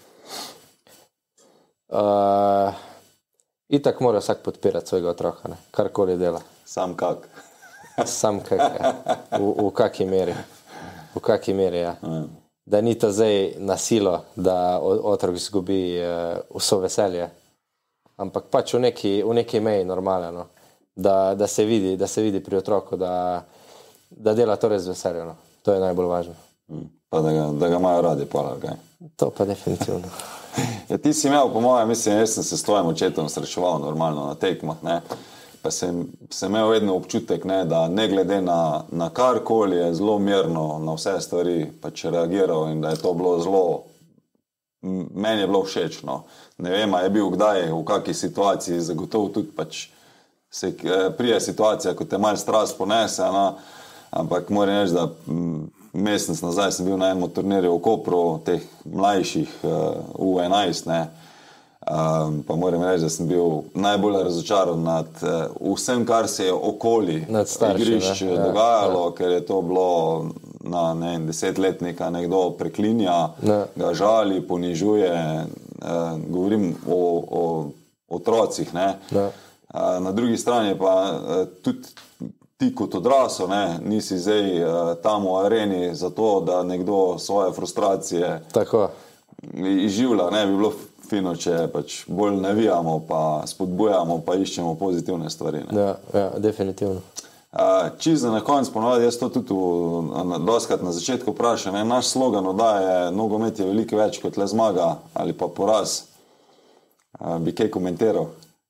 Itak mora vsak podpirati svojega otroka, ne? Karkoli dela. Sam kak? Sam kak, ja. V kaki meri. V kaki meri, ja. Da ni to zdaj na silo, da otrok izgubi vso veselje. Ampak pač v neki meji normalno. No? Da se vidi pri otroku, da dela to res z veseljem. No? To je najbolj važno. Pa da ga imajo radi pola, kaj? To pa definitivno. Ja, ti si imel, po mojem, mislim, jaz sem se s tvojim očetom srečeval normalno na tekmah, ne? Pa sem imel vedno občutek, ne, da ne glede na karkoli je zelo mirno na vse stvari pač reagiral in da je to bilo zelo, meni je bilo všečno. Ne vem, je bil kdaj, v kakej situaciji, zagotovo tudi pač se prije situacija, ko te malo strast ponese, no? Ampak moram reči, da mesec nazaj sem bil na enem turnirju v Kopru, teh mlajših U11, ne. Pa moram reči, da sem bil najbolj razočaran nad vsem, kar se je okoli igrišč dogajalo, ker je to bilo na 10-letnika nekdo preklinja, ga žali, ponižuje, govorim o otrocih, ne. Na drugi strani pa tudi ti kot odrasel, ne, nisi zdaj tam v areni zato, da nekdo svoje frustracije izživlja, ne, bi bilo fino, če pač bolj navijamo, pa spodbujamo, pa iščemo pozitivne stvari. Ne. Ja, definitivno. Čisto na konec ponovadi, jaz to tudi doskrat na začetku vprašam, naš slogan oddaje nogomet je veliko več kot le zmaga ali pa poraz. Bi kaj komentiral?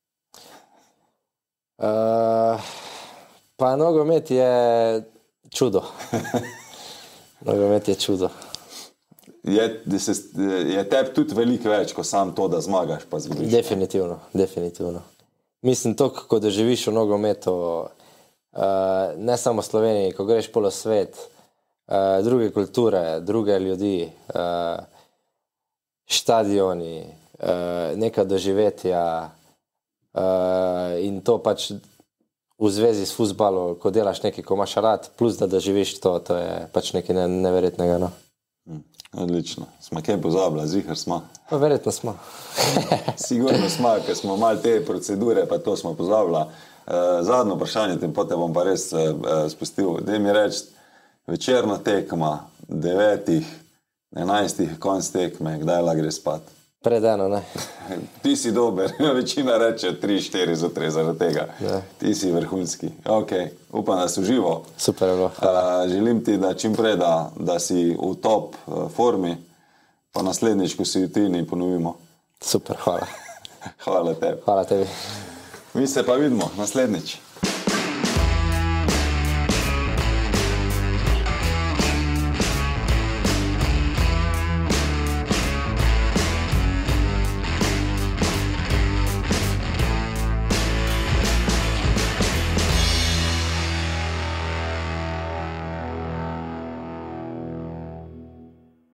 Pa nogomet je čudo. Nogomet je čudo. Je tebi tudi veliko več, kot sam to, da zmagaš pa zgubiš? Definitivno. Mislim, to, ko doživiš v nogometu, ne samo v Sloveniji, ko greš polo svet, druge kulture, druge ljudi, štadioni, neka doživetja in to pač v zvezi s fuzbalom, ko delaš nekaj, ko imaš rad, plus da doživiš to je pač nekaj neverjetnega. No? Odlično. Smo kaj pozabili, zihar smo? Pa verjetno smo. Sigurno smo, ker smo malo te procedure, pa to smo pozabili. Zadnjo vprašanje, potem bom pa res spustil. Daj mi reči, večerna tekma, 9, 11 konc tekme, kdaj lahko gre spat? Pred eno, ne. Ti si dober, večina reče 3-4 zjutraj zaradi tega. Ja. Ti si vrhunski. Ok, upam, da si uživo. Super je bilo. Želim ti, da čim prej, da si v top formi, pa naslednjič, ko si v tujini, ponovimo. Super, hvala. Hvala tebi. Hvala tebi. Mi se pa vidimo naslednjič.